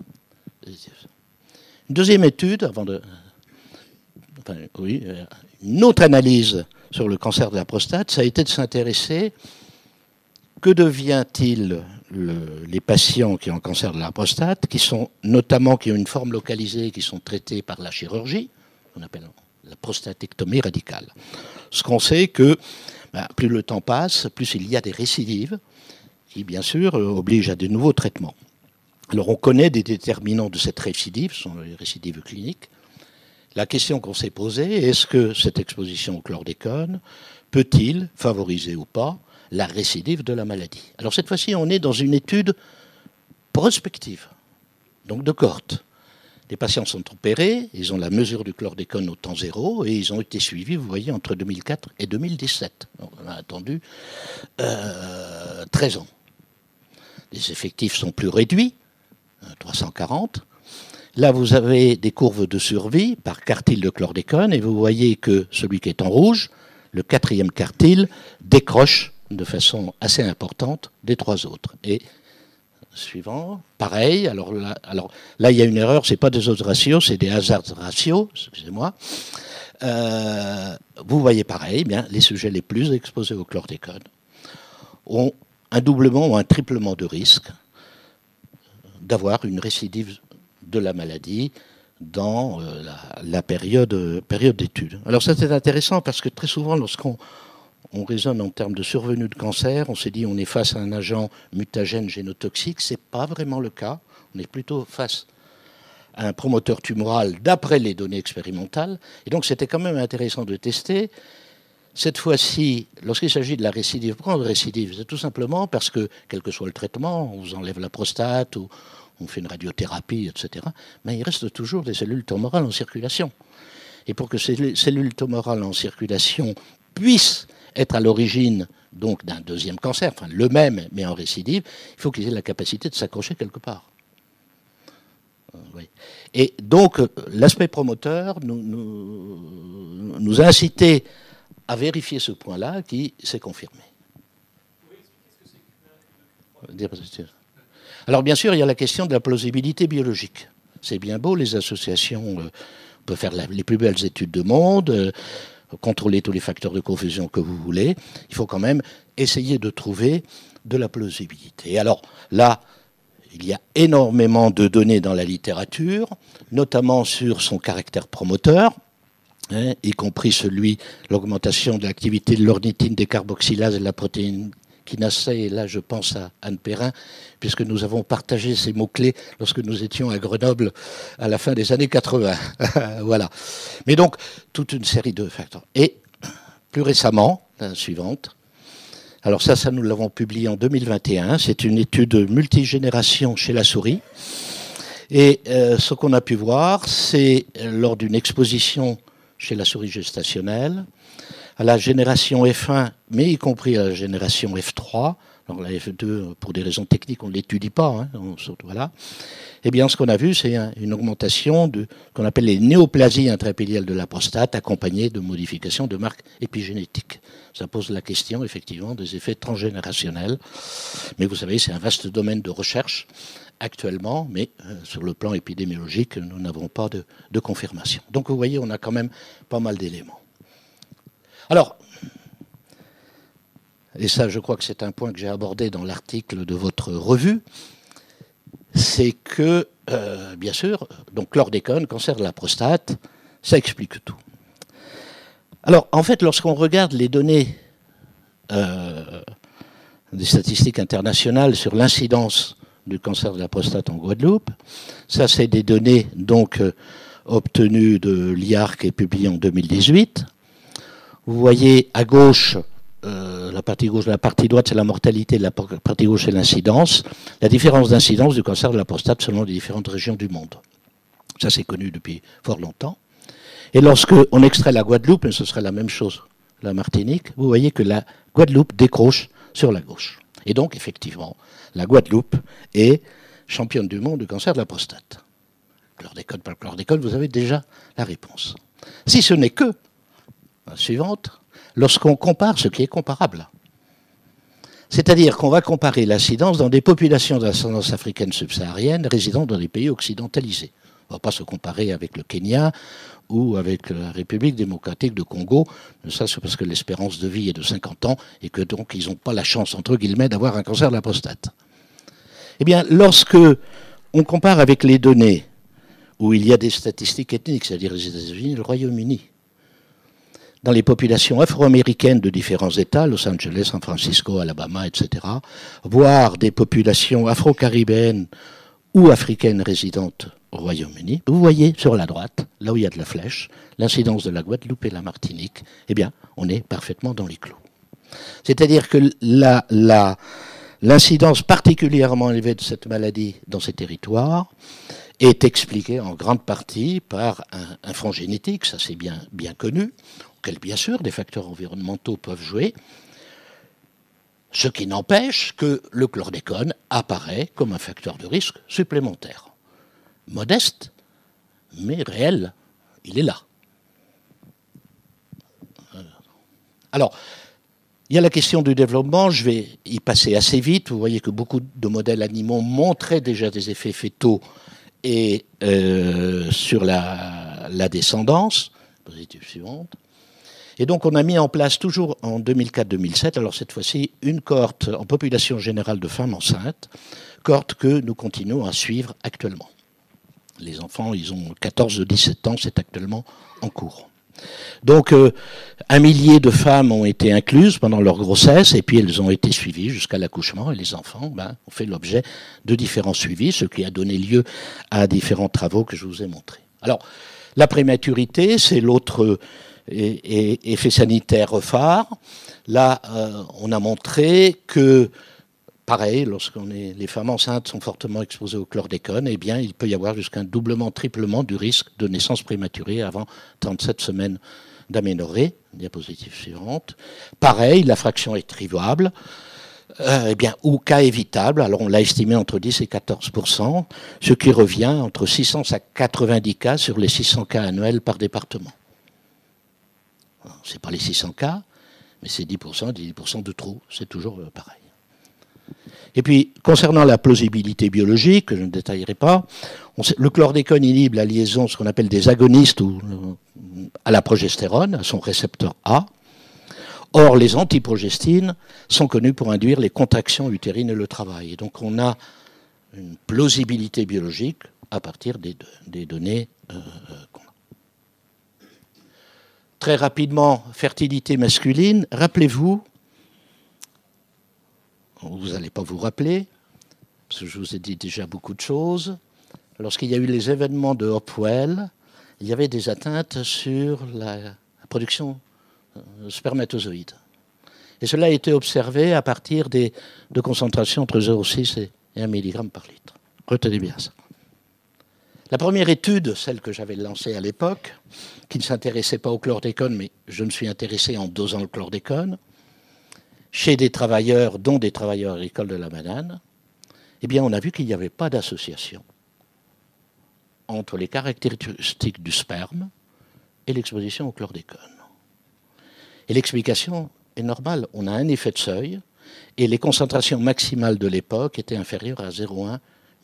Une deuxième étude, une autre analyse sur le cancer de la prostate, ça a été de s'intéresser que devient-il les patients qui ont un cancer de la prostate, qui ont une forme localisée, qui sont traités par la chirurgie, qu'on appelle la prostatectomie radicale. Ce qu'on sait que plus le temps passe, plus il y a des récidives, qui bien sûr obligent à de nouveaux traitements. Alors on connaît des déterminants de cette récidive, ce sont les récidives cliniques. La question qu'on s'est posée, est-ce que cette exposition au chlordécone peut-il favoriser ou pas la récidive de la maladie? Alors cette fois-ci, on est dans une étude prospective, donc de cohorte. Les patients sont opérés, ils ont la mesure du chlordécone au temps zéro et ils ont été suivis, vous voyez, entre 2004 et 2017. Donc on a attendu 13 ans. Les effectifs sont plus réduits, 340. Là, vous avez des courbes de survie par quartile de chlordécone et vous voyez que celui qui est en rouge, le 4e quartile, décroche de façon assez importante des 3 autres. Et suivant, pareil, alors là il y a une erreur, c'est pas des odds ratios, c'est des hazard ratios, excusez-moi. Vous voyez pareil, bien, les sujets les plus exposés au chlordécone ont un doublement ou un triplement de risque d'avoir une récidive de la maladie dans la période d'étude. Alors ça c'est intéressant parce que très souvent lorsqu'on raisonne en termes de survenue de cancer, on s'est dit on est face à un agent mutagène génotoxique, c'est pas vraiment le cas, on est plutôt face à un promoteur tumoral d'après les données expérimentales, et donc c'était quand même intéressant de tester. Cette fois-ci, lorsqu'il s'agit de la récidive, pourquoi on récidive? C'est tout simplement parce que, quel que soit le traitement, on vous enlève la prostate, ou on fait une radiothérapie, etc., mais il reste toujours des cellules tumorales en circulation. Et pour que ces cellules tumorales en circulation puissent être à l'origine donc d'un deuxième cancer, enfin le même mais en récidive, il faut qu'ils aient la capacité de s'accrocher quelque part. Oui. Et donc l'aspect promoteur nous a incité à vérifier ce point-là qui s'est confirmé. Alors bien sûr, il y a la question de la plausibilité biologique. C'est bien beau, les associations peuvent faire les plus belles études du monde, contrôler tous les facteurs de confusion que vous voulez. Il faut quand même essayer de trouver de la plausibilité. Et alors là, il y a énormément de données dans la littérature, notamment sur son caractère promoteur, y compris l'augmentation de l'activité de l'ornithine décarboxylase et de la protéine kinase C, et là je pense à Anne Perrin, puisque nous avons partagé ces mots-clés lorsque nous étions à Grenoble à la fin des années 80. Voilà. Mais donc, toute une série de facteurs. Et plus récemment, la suivante, Alors ça nous l'avons publié en 2021. C'est une étude multigénération chez la souris. Et ce qu'on a pu voir, c'est lors d'une exposition chez la souris gestationnelle, à la génération F1, mais y compris à la génération F3. Alors la F2, pour des raisons techniques, on ne l'étudie pas. Voilà. Eh bien, ce qu'on a vu, c'est une augmentation de qu'on appelle les néoplasies intraépithéliales de la prostate, accompagnées de modifications de marques épigénétiques. Ça pose la question, effectivement, des effets transgénérationnels. Mais vous savez, c'est un vaste domaine de recherche actuellement, mais sur le plan épidémiologique, nous n'avons pas de confirmation. Donc, vous voyez, on a quand même pas mal d'éléments. Alors, et ça, je crois que c'est un point que j'ai abordé dans l'article de votre revue, c'est que, bien sûr, donc chlordécone, cancer de la prostate, ça explique tout. Alors, en fait, lorsqu'on regarde les données des statistiques internationales sur l'incidence du cancer de la prostate en Guadeloupe, ça, c'est des données donc obtenues de l'IARC et publiées en 2018. Vous voyez à gauche, la partie gauche, la partie droite, c'est la mortalité, la partie gauche, c'est l'incidence. La différence d'incidence du cancer de la prostate selon les différentes régions du monde. Ça, c'est connu depuis fort longtemps. Et lorsque on extrait la Guadeloupe, et ce serait la même chose, la Martinique, vous voyez que la Guadeloupe décroche sur la gauche. Et donc, effectivement, la Guadeloupe est championne du monde du cancer de la prostate. Chlordécone par chlordécone, vous avez déjà la réponse. Si ce n'est que, la suivante, lorsqu'on compare ce qui est comparable. C'est-à-dire qu'on va comparer l'incidence dans des populations d'ascendance africaine subsaharienne résidant dans des pays occidentalisés. On ne va pas se comparer avec le Kenya ou avec la République démocratique de Congo. Ça, c'est parce que l'espérance de vie est de 50 ans et que donc ils n'ont pas la chance, entre guillemets, d'avoir un cancer de la prostate. Eh bien, lorsque on compare avec les données où il y a des statistiques ethniques, c'est-à-dire les États-Unis et le Royaume-Uni, dans les populations afro-américaines de différents États, Los Angeles, San Francisco, Alabama, etc., voire des populations afro-caribéennes ou africaines résidentes au Royaume-Uni, vous voyez sur la droite, là où il y a de la flèche, l'incidence de la Guadeloupe et la Martinique, eh bien, on est parfaitement dans les clous. C'est-à-dire que l'incidence particulièrement élevée de cette maladie dans ces territoires est expliquée en grande partie par un fond génétique, ça c'est bien connu, auquel bien sûr des facteurs environnementaux peuvent jouer, ce qui n'empêche que le chlordécone apparaît comme un facteur de risque supplémentaire. Modeste, mais réel, il est là. Alors, il y a la question du développement, je vais y passer assez vite. Vous voyez que beaucoup de modèles animaux montraient déjà des effets fétaux et sur la descendance. Positive suivante. Et donc on a mis en place toujours en 2004-2007, alors cette fois-ci, une cohorte en population générale de femmes enceintes, cohorte que nous continuons à suivre actuellement. Les enfants, ils ont 14-17 ans, c'est actuellement en cours. Donc, 1 millier de femmes ont été incluses pendant leur grossesse et puis elles ont été suivies jusqu'à l'accouchement. Et les enfants ont fait l'objet de différents suivis, ce qui a donné lieu à différents travaux que je vous ai montrés. Alors, la prématurité, c'est l'autre effet sanitaire phare. Là, on a montré que, pareil, les femmes enceintes sont fortement exposées au chlordécone, eh bien, il peut y avoir jusqu'à un doublement, triplement du risque de naissance prématurée avant 37 semaines d'aménorrhée. Diapositive suivante. Pareil, la fraction est triviable, ou cas évitable. Alors, on l'a estimé entre 10 et 14%, ce qui revient entre 600 à 90 cas sur les 600 cas annuels par département. Ce n'est pas les 600 cas, mais c'est 10%, 10% de trop. C'est toujours pareil. Et puis, concernant la plausibilité biologique, que je ne détaillerai pas, le chlordécone inhibe la liaison, ce qu'on appelle des agonistes à la progestérone, à son récepteur A. Or, les antiprogestines sont connus pour induire les contractions utérines et le travail. Et donc, on a une plausibilité biologique à partir des données qu'on a. Très rapidement, fertilité masculine. Rappelez-vous, vous n'allez pas vous rappeler, parce que je vous ai dit déjà beaucoup de choses. Lorsqu'il y a eu les événements de Hopewell, il y avait des atteintes sur la production spermatozoïde. Et cela a été observé à partir de concentrations entre 0,6 et 1 mg par litre. Retenez bien ça. La première étude, celle que j'avais lancée à l'époque, qui ne s'intéressait pas au chlordécone, mais je me suis intéressé en dosant le chlordécone, chez des travailleurs, dont des travailleurs agricoles de la banane, eh bien, on a vu qu'il n'y avait pas d'association entre les caractéristiques du sperme et l'exposition au chlordécone. Et l'explication est normale. On a un effet de seuil, et les concentrations maximales de l'époque étaient inférieures à 0,1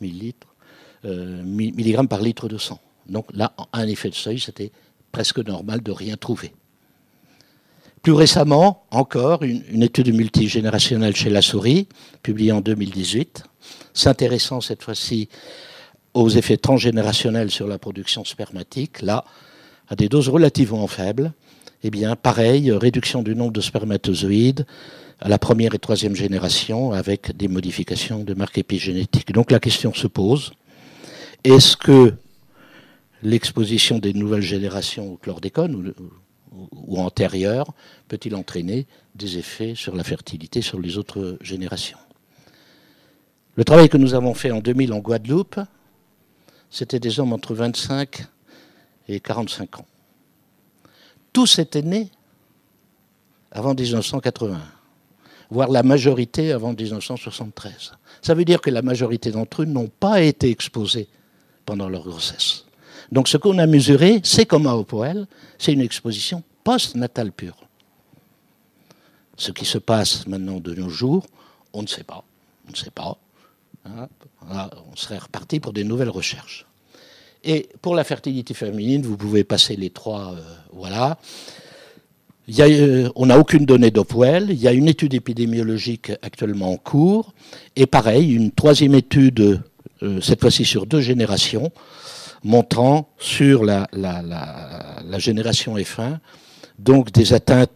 mg par litre de sang. Donc là, un effet de seuil, c'était presque normal de rien trouver. Plus récemment, encore, une étude multigénérationnelle chez la souris, publiée en 2018, s'intéressant cette fois-ci aux effets transgénérationnels sur la production spermatique, là, à des doses relativement faibles, eh bien, pareil, réduction du nombre de spermatozoïdes à la première et troisième génération avec des modifications de marques épigénétiques. Donc la question se pose, est-ce que l'exposition des nouvelles générations au chlordécone ou antérieures peut-il entraîner des effets sur la fertilité sur les autres générations? Le travail que nous avons fait en 2000 en Guadeloupe, c'était des hommes entre 25 et 45 ans. Tous étaient nés avant 1981, voire la majorité avant 1973. Ça veut dire que la majorité d'entre eux n'ont pas été exposés pendant leur grossesse. Donc ce qu'on a mesuré, c'est comme à Hopewell, c'est une exposition post-natale pure. Ce qui se passe maintenant de nos jours, on ne sait pas. On ne sait pas. Hein, on serait reparti pour des nouvelles recherches. Et pour la fertilité féminine, vous pouvez passer les trois, voilà. On n'a aucune donnée d'Hopewell. Il y a une étude épidémiologique actuellement en cours. Et pareil, une troisième étude, cette fois-ci sur 2 générations, montrant sur la génération F1, donc des atteintes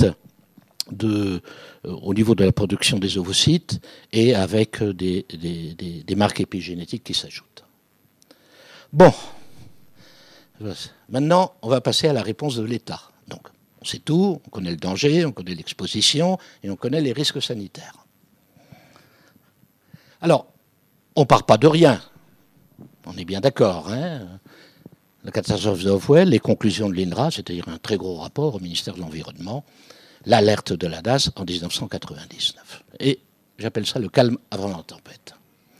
au niveau de la production des ovocytes et avec des marques épigénétiques qui s'ajoutent. Bon. Maintenant, on va passer à la réponse de l'État. Donc, on sait tout, on connaît le danger, on connaît l'exposition et on connaît les risques sanitaires. Alors, on ne part pas de rien. On est bien d'accord. Hein, la catastrophe de Hopewell, les conclusions de l'INRA, c'est-à-dire un très gros rapport au ministère de l'Environnement, l'alerte de la DAS en 1999. Et j'appelle ça le calme avant la tempête.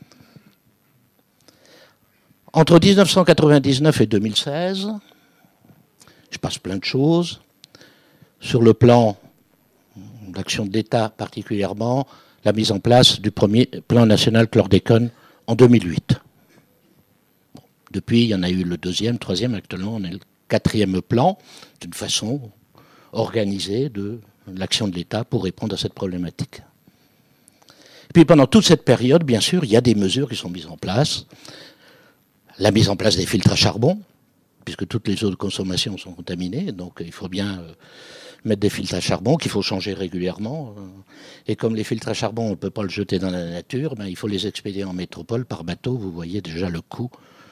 Entre 1999 et 2016, je passe plein de choses. Sur le plan d'action de l'État particulièrement, la mise en place du premier plan national chlordécone en 2008. Bon, depuis, il y en a eu le 2e, 3e, actuellement on est le 4e plan, d'une façon organisée de l'action de l'État pour répondre à cette problématique. Et puis pendant toute cette période, bien sûr, il y a des mesures qui sont mises en place. La mise en place des filtres à charbon, puisque toutes les eaux de consommation sont contaminées, donc il faut bien mettre des filtres à charbon qu'il faut changer régulièrement. Et comme les filtres à charbon, on ne peut pas le jeter dans la nature, ben, il faut les expédier en métropole par bateau. Vous voyez déjà le coût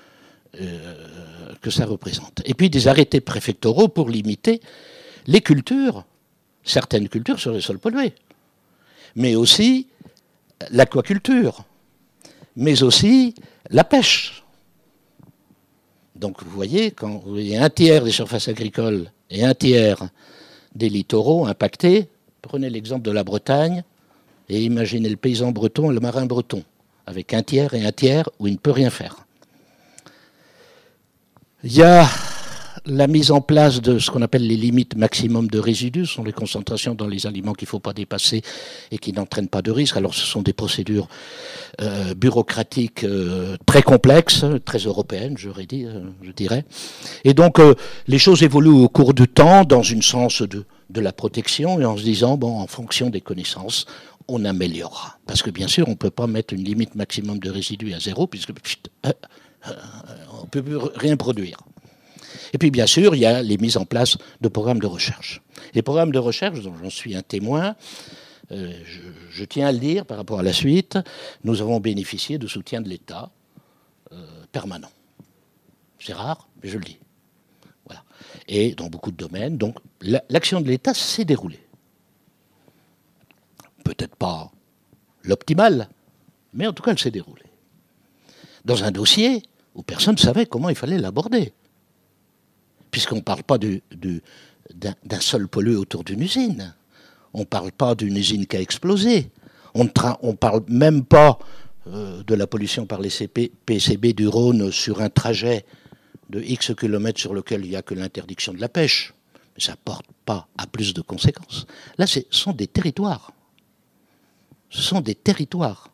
que ça représente. Et puis des arrêtés préfectoraux pour limiter les cultures, certaines cultures sur les sols pollués, mais aussi l'aquaculture, mais aussi la pêche. Donc vous voyez, quand il y a un tiers des surfaces agricoles et un tiers des littoraux impactés, prenez l'exemple de la Bretagne et imaginez le paysan breton et le marin breton, avec un tiers et un tiers où il ne peut rien faire. Il y a la mise en place de ce qu'on appelle les limites maximum de résidus, ce sont les concentrations dans les aliments qu'il ne faut pas dépasser et qui n'entraînent pas de risque. Alors ce sont des procédures bureaucratiques très complexes, très européennes, je dirais. Et donc les choses évoluent au cours du temps dans une sens de la protection et en se disant, bon, en fonction des connaissances, on améliorera. Parce que bien sûr, on ne peut pas mettre une limite maximum de résidus à 0 puisque on ne peut plus rien produire. Et puis, bien sûr, il y a les mises en place de programmes de recherche. Les programmes de recherche, dont j'en suis un témoin, je tiens à le dire par rapport à la suite, nous avons bénéficié de soutien de l'État permanent. C'est rare, mais je le dis. Voilà. Et dans beaucoup de domaines. Donc, l'action de l'État s'est déroulée. peut-être pas l'optimale, mais en tout cas, elle s'est déroulée. Dans un dossier où personne ne savait comment il fallait l'aborder. Puisqu'on ne parle pas d'un seul pollué autour d'une usine. On ne parle pas d'une usine qui a explosé. On ne parle même pas de la pollution par les PCB du Rhône sur un trajet de X kilomètres sur lequel il n'y a que l'interdiction de la pêche. Mais ça ne porte pas à plus de conséquences. Là, ce sont des territoires. Ce sont des territoires.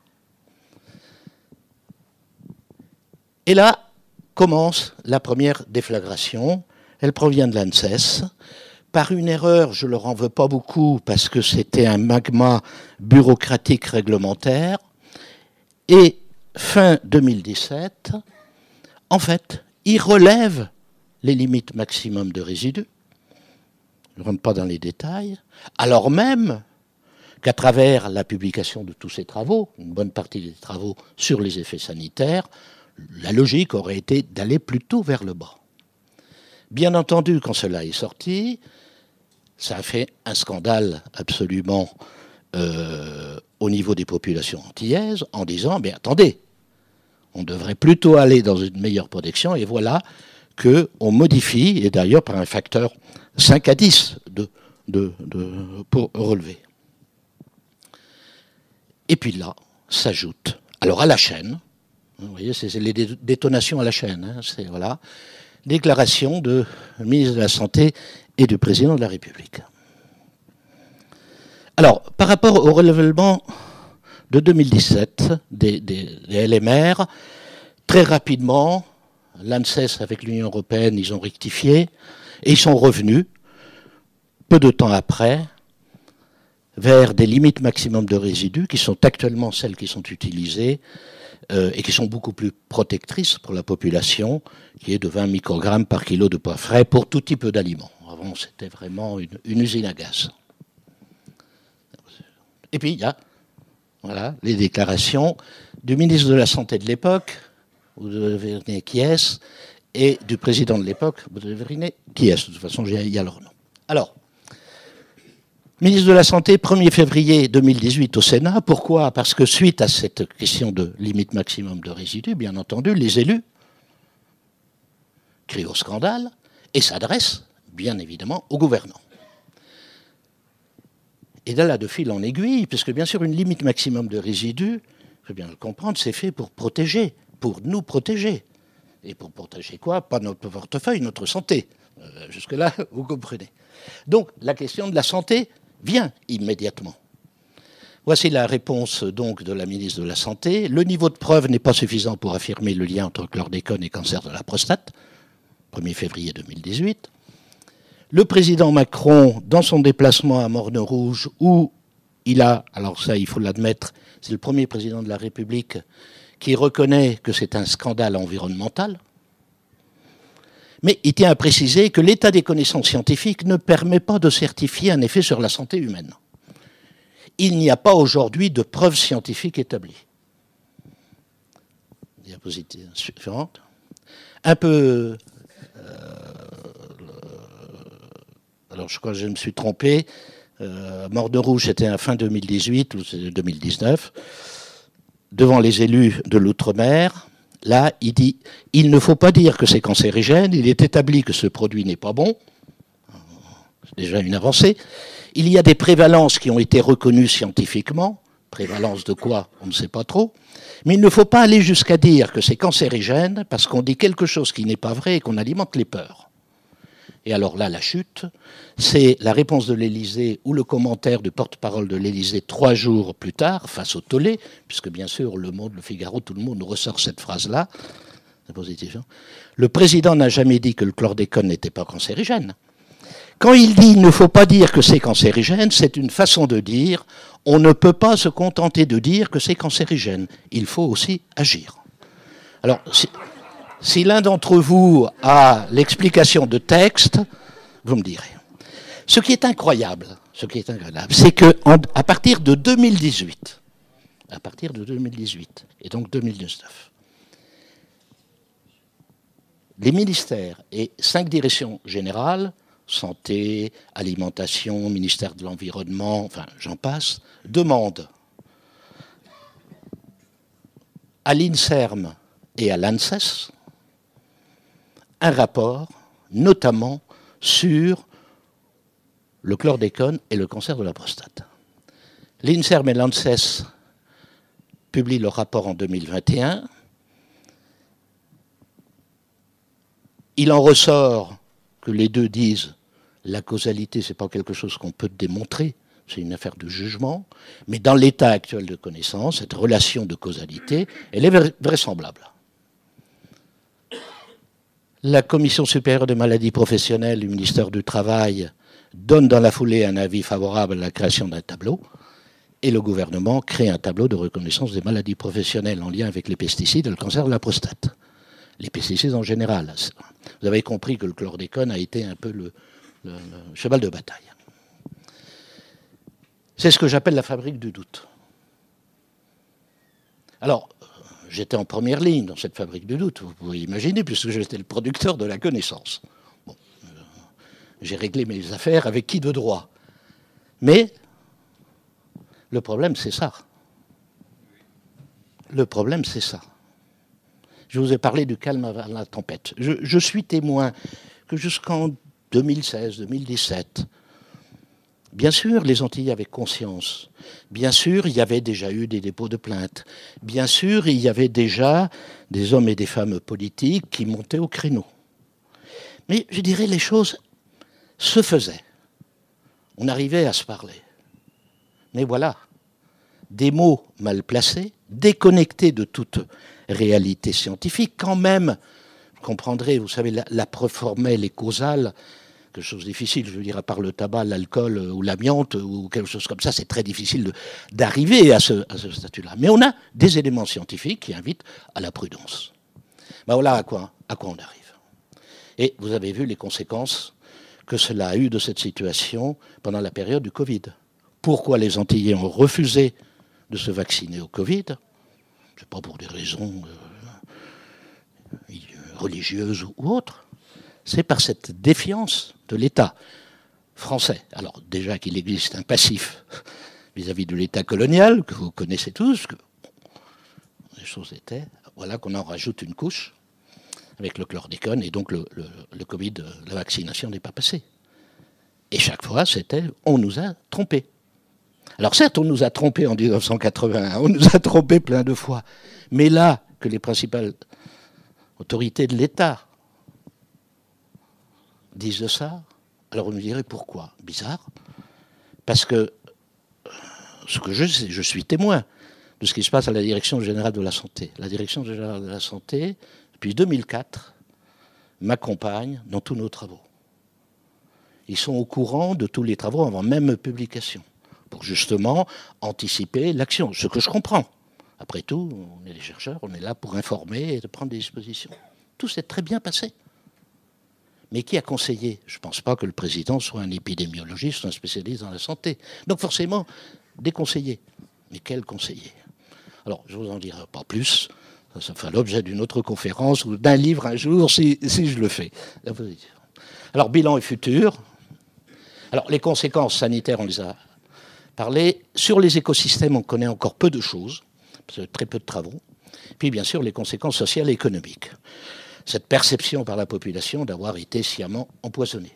Et là commence la première déflagration. Elle provient de l'ANSES. Par une erreur, je ne leur en veux pas beaucoup, parce que c'était un magma bureaucratique réglementaire. Et fin 2017, en fait, ils relèvent les limites maximum de résidus. Je ne rentre pas dans les détails. Alors même qu'à travers la publication de tous ces travaux, une bonne partie des travaux sur les effets sanitaires, la logique aurait été d'aller plutôt vers le bas. Bien entendu, quand cela est sorti, ça a fait un scandale absolument au niveau des populations antillaises, en disant, mais attendez, on devrait plutôt aller dans une meilleure protection, et voilà qu'on modifie, et d'ailleurs par un facteur 5 à 10 pour relever. Et puis là, s'ajoute, alors à la chaîne, vous voyez, c'est les détonations à la chaîne, hein, c'est voilà, déclaration du ministre de la Santé et du président de la République. Alors, par rapport au relèvement de 2017 des LMR, très rapidement, l'ANSES avec l'Union européenne, ils ont rectifié et ils sont revenus, peu de temps après, vers des limites maximum de résidus qui sont actuellement celles qui sont utilisées et qui sont beaucoup plus protectrices pour la population, qui est de 20 microgrammes par kilo de pois frais pour tout type d'aliments. Avant, c'était vraiment une usine à gaz. Et puis, il y a voilà, les déclarations du ministre de la Santé de l'époque, vous devinez qui est, et du président de l'époque, vous devinez qui est. De toute façon, il y a leur nom. Alors, ministre de la Santé, 1er février 2018 au Sénat. Pourquoi? Parce que suite à cette question de limite maximum de résidus, bien entendu, les élus crient au scandale et s'adressent, bien évidemment, au gouvernement. Et de là, de fil en aiguille, puisque bien sûr, une limite maximum de résidus, il faut bien le comprendre, c'est fait pour protéger, pour nous protéger. Et pour protéger quoi? Pas notre portefeuille, notre santé. Jusque-là, vous comprenez. Donc, la question de la santé vient immédiatement. Voici la réponse donc de la ministre de la Santé. Le niveau de preuve n'est pas suffisant pour affirmer le lien entre chlordécone et cancer de la prostate. 1er février 2018. Le président Macron, dans son déplacement à Morne-Rouge, où il a, alors ça il faut l'admettre, c'est le premier président de la République qui reconnaît que c'est un scandale environnemental, mais il tient à préciser que l'état des connaissances scientifiques ne permet pas de certifier un effet sur la santé humaine. Il n'y a pas aujourd'hui de preuves scientifiques établies. Diapositive suivante. Un peu... alors je crois que je me suis trompé. Morne-Rouge, c'était à fin 2018 ou 2019. Devant les élus de l'outre-mer, là, il dit « Il ne faut pas dire que c'est cancérigène, il est établi que ce produit n'est pas bon. » C'est déjà une avancée. Il y a des prévalences qui ont été reconnues scientifiquement. Prévalence de quoi? On ne sait pas trop. Mais il ne faut pas aller jusqu'à dire que c'est cancérigène parce qu'on dit quelque chose qui n'est pas vrai et qu'on alimente les peurs. Et alors là, la chute, c'est la réponse de l'Élysée ou le commentaire du porte-parole de l'Élysée 3 jours plus tard, face au tollé, puisque bien sûr, Le Monde, Le Figaro, tout le monde nous ressort cette phrase-là. C'est positif, hein. Le président n'a jamais dit que le chlordécone n'était pas cancérigène. Quand il dit « il ne faut pas dire que c'est cancérigène », c'est une façon de dire « on ne peut pas se contenter de dire que c'est cancérigène, il faut aussi agir ». Alors, si l'un d'entre vous a l'explication de texte, vous me direz. Ce qui est incroyable, c'est qu'à partir de 2018, et donc 2019, les ministères et 5 directions générales santé, alimentation, ministère de l'Environnement, enfin j'en passe, demandent à l'INSERM et à l'ANSES un rapport, notamment sur le chlordécone et le cancer de la prostate. L'INSERM et l'ANSES publient leur rapport en 2021. Il en ressort que les deux disent la causalité, ce n'est pas quelque chose qu'on peut démontrer, c'est une affaire de jugement, mais dans l'état actuel de connaissance, cette relation de causalité, elle est vraisemblable. La Commission supérieure des maladies professionnelles du ministère du Travail donne dans la foulée un avis favorable à la création d'un tableau, et le gouvernement crée un tableau de reconnaissance des maladies professionnelles en lien avec les pesticides et le cancer de la prostate. Les pesticides en général. Vous avez compris que le chlordécone a été un peu le cheval de bataille. C'est ce que j'appelle la fabrique du doute. Alors, j'étais en première ligne dans cette fabrique du doute, vous pouvez imaginer, puisque j'étais le producteur de la connaissance. Bon, j'ai réglé mes affaires avec qui de droit. Mais le problème, c'est ça. Le problème, c'est ça. Je vous ai parlé du calme avant la tempête. Je suis témoin que jusqu'en 2016-2017, bien sûr, les Antillais avaient conscience. Bien sûr, il y avait déjà eu des dépôts de plainte. Bien sûr, il y avait déjà des hommes et des femmes politiques qui montaient au créneau. Mais je dirais, les choses se faisaient. On arrivait à se parler. Mais voilà, des mots mal placés, déconnectés de toute réalité scientifique, quand même, vous comprendrez, vous savez, la preuve formelle et causale, quelque chose de difficile, je veux dire, à part le tabac, l'alcool ou l'amiante ou quelque chose comme ça, c'est très difficile d'arriver à ce statut-là. Mais on a des éléments scientifiques qui invitent à la prudence. Ben voilà à quoi on arrive. Et vous avez vu les conséquences que cela a eu de cette situation pendant la période du Covid. Pourquoi les Antillais ont refusé de se vacciner au Covid? Ce n'est pas pour des raisons religieuses ou autres. C'est par cette défiance de l'État français. Alors déjà qu'il existe un passif vis-à-vis de l'État colonial, que vous connaissez tous, que les choses étaient, voilà qu'on en rajoute une couche avec le chlordécone, et donc le Covid, la vaccination n'est pas passée. Et chaque fois, c'était « on nous a trompés ». Alors certes, on nous a trompés en 1981, on nous a trompés plein de fois, mais là, que les principales autorités de l'État disent ça, alors on me dirait pourquoi? Bizarre. Parce que ce que je sais, je suis témoin de ce qui se passe à la Direction générale de la santé. La Direction générale de la santé, depuis 2004, m'accompagne dans tous nos travaux. Ils sont au courant de tous les travaux avant même publication, pour justement anticiper l'action, ce que je comprends. Après tout, on est des chercheurs, on est là pour informer et de prendre des dispositions. Tout s'est très bien passé. Mais qui a conseillé? Je ne pense pas que le président soit un épidémiologiste ou un spécialiste dans la santé. Donc forcément, des conseillers. Mais quels conseillers? Alors, je ne vous en dirai pas plus. Ça fera l'objet d'une autre conférence ou d'un livre un jour, si je le fais. Alors, bilan et futur. Alors, les conséquences sanitaires, on les a parlé. Sur les écosystèmes, on connaît encore peu de choses, parce que très peu de travaux. Puis, bien sûr, les conséquences sociales et économiques. Cette perception par la population d'avoir été sciemment empoisonnée.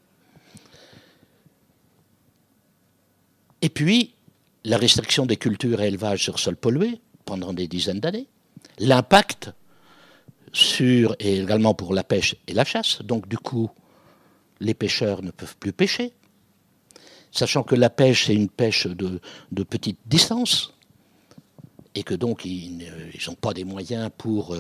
Et puis, la restriction des cultures et élevages sur sol pollué pendant des dizaines d'années. L'impact sur, et également pour la pêche et la chasse. Donc, du coup, les pêcheurs ne peuvent plus pêcher. Sachant que la pêche, c'est une pêche de petite distance. Et que donc, ils n'ont pas des moyens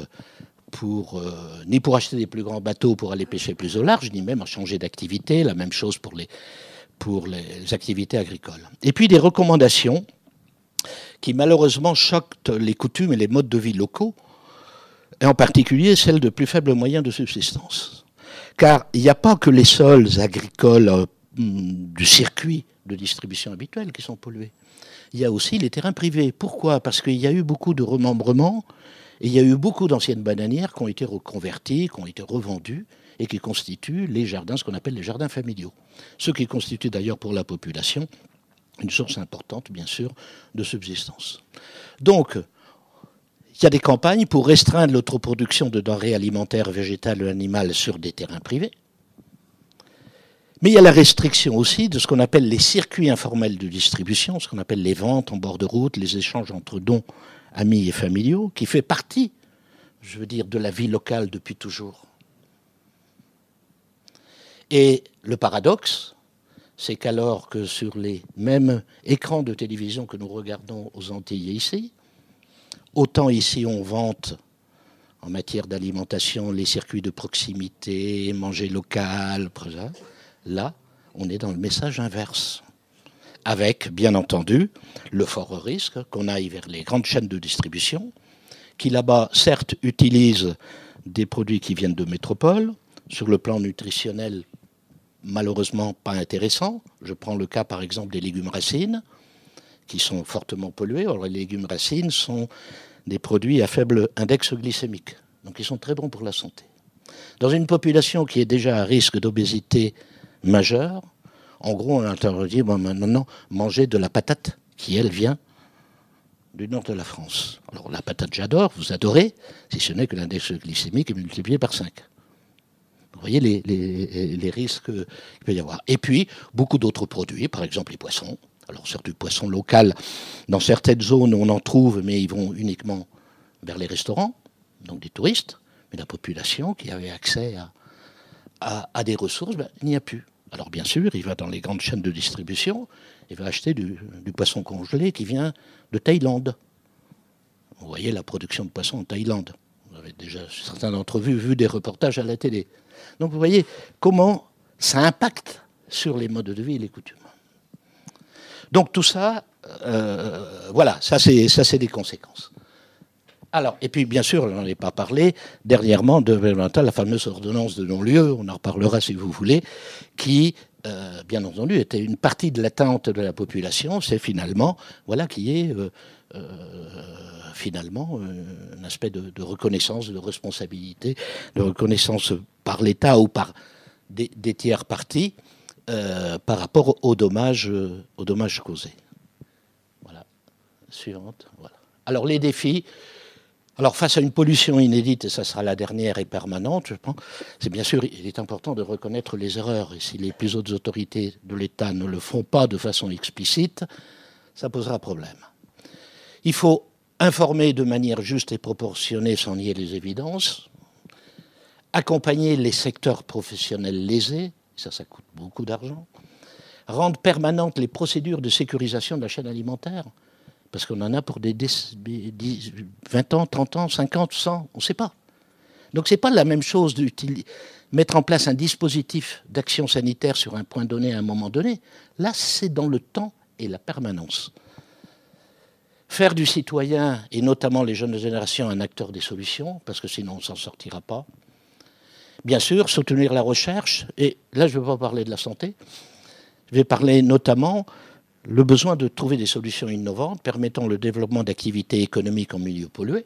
ni pour acheter des plus grands bateaux pour aller pêcher plus au large, ni même à changer d'activité. La même chose pour les activités agricoles. Et puis des recommandations qui malheureusement choquent les coutumes et les modes de vie locaux, et en particulier celles de plus faibles moyens de subsistance. Car il n'y a pas que les sols agricoles du circuit de distribution habituel qui sont pollués. Il y a aussi les terrains privés. Pourquoi? Parce qu'il y a eu beaucoup de remembrements, et il y a eu beaucoup d'anciennes bananières qui ont été reconverties, qui ont été revendues, et qui constituent les jardins, ce qu'on appelle les jardins familiaux. Ce qui constitue d'ailleurs pour la population une source importante, bien sûr, de subsistance. Donc, il y a des campagnes pour restreindre l'autoproduction de denrées alimentaires, végétales ou animales sur des terrains privés. Mais il y a la restriction aussi de ce qu'on appelle les circuits informels de distribution, ce qu'on appelle les ventes en bord de route, les échanges entre dons, amis et familiaux, qui fait partie, je veux dire, de la vie locale depuis toujours. Et le paradoxe, c'est qu'alors que sur les mêmes écrans de télévision que nous regardons aux Antilles et ici, autant ici on vante en matière d'alimentation les circuits de proximité, manger local, là on est dans le message inverse. Avec, bien entendu, le fort risque qu'on aille vers les grandes chaînes de distribution, qui là-bas, certes, utilisent des produits qui viennent de métropole, sur le plan nutritionnel, malheureusement pas intéressant. Je prends le cas, par exemple, des légumes racines, qui sont fortement pollués. Alors, les légumes racines sont des produits à faible index glycémique, donc ils sont très bons pour la santé. Dans une population qui est déjà à risque d'obésité majeure, en gros, on a interdit maintenant manger de la patate, qui, elle, vient du nord de la France. Alors, la patate, j'adore, vous adorez, si ce n'est que l'index glycémique est multiplié par 5. Vous voyez les risques qu'il peut y avoir. Et puis, beaucoup d'autres produits, par exemple les poissons. Alors, sur du poisson local, dans certaines zones, on en trouve, mais ils vont uniquement vers les restaurants, donc des touristes. Mais la population qui avait accès à des ressources, il n'y a plus. Alors, bien sûr, il va dans les grandes chaînes de distribution, il va acheter du poisson congelé qui vient de Thaïlande. Vous voyez la production de poissons en Thaïlande. Vous avez déjà, certains d'entre vous, vu des reportages à la télé. Donc, vous voyez comment ça impacte sur les modes de vie et les coutumes. Donc, tout ça, voilà, ça c'est des conséquences. Alors, et puis, bien sûr, je n'en ai pas parlé, dernièrement, de la fameuse ordonnance de non-lieu, on en reparlera si vous voulez, qui, bien entendu, était une partie de l'attente de la population, c'est finalement, voilà, qui est finalement un aspect de reconnaissance, de responsabilité, de reconnaissance par l'État ou par des tiers parties par rapport aux dommages causés. Voilà. Suivante. Voilà. Alors, les défis. Alors, face à une pollution inédite, et ça sera la dernière et permanente, je pense, c'est bien sûr, il est important de reconnaître les erreurs. Et si les plus hautes autorités de l'État ne le font pas de façon explicite, ça posera problème. Il faut informer de manière juste et proportionnée sans nier les évidences, accompagner les secteurs professionnels lésés, ça coûte beaucoup d'argent, rendre permanentes les procédures de sécurisation de la chaîne alimentaire, parce qu'on en a pour des 20 ans, 30 ans, 50, 100, on ne sait pas. Donc ce n'est pas la même chose de mettre en place un dispositif d'action sanitaire sur un point donné à un moment donné. Là, c'est dans le temps et la permanence. Faire du citoyen, et notamment les jeunes générations, un acteur des solutions, parce que sinon on ne s'en sortira pas. Bien sûr, soutenir la recherche, et là je ne vais pas parler de la santé, je vais parler notamment le besoin de trouver des solutions innovantes permettant le développement d'activités économiques en milieu pollué.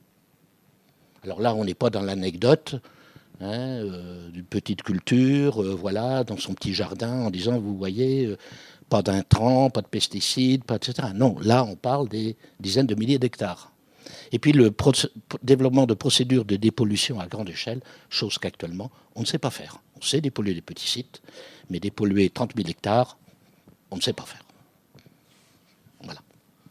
Alors là, on n'est pas dans l'anecdote d'une petite culture, voilà, dans son petit jardin, en disant, vous voyez, pas d'intrants, pas de pesticides, pas etc. Non, là, on parle des dizaines de milliers d'hectares. Et puis le développement de procédures de dépollution à grande échelle, chose qu'actuellement, on ne sait pas faire. On sait dépolluer des petits sites, mais dépolluer 30 000 hectares, on ne sait pas faire. Voilà.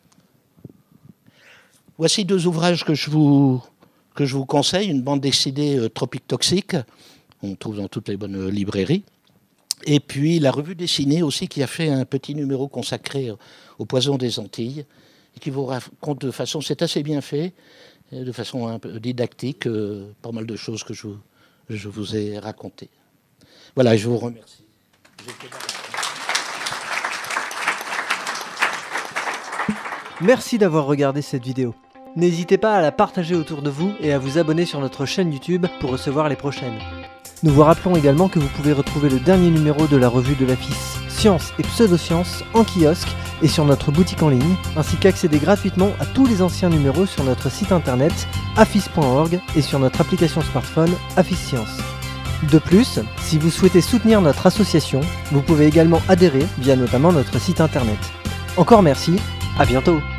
Voici deux ouvrages que je vous conseille. Une bande dessinée Tropique Toxique, on trouve dans toutes les bonnes librairies. Et puis la revue dessinée aussi qui a fait un petit numéro consacré au poison des Antilles et qui vous raconte de façon, c'est assez bien fait, de façon un peu didactique, pas mal de choses que je vous ai racontées. Voilà, je vous remercie. Merci d'avoir regardé cette vidéo. N'hésitez pas à la partager autour de vous et à vous abonner sur notre chaîne YouTube pour recevoir les prochaines. Nous vous rappelons également que vous pouvez retrouver le dernier numéro de la revue de l'AFIS Sciences et Pseudosciences en kiosque et sur notre boutique en ligne, ainsi qu'accéder gratuitement à tous les anciens numéros sur notre site internet afis.org et sur notre application smartphone Afis Sciences. De plus, si vous souhaitez soutenir notre association, vous pouvez également adhérer via notamment notre site internet. Encore merci, à bientôt!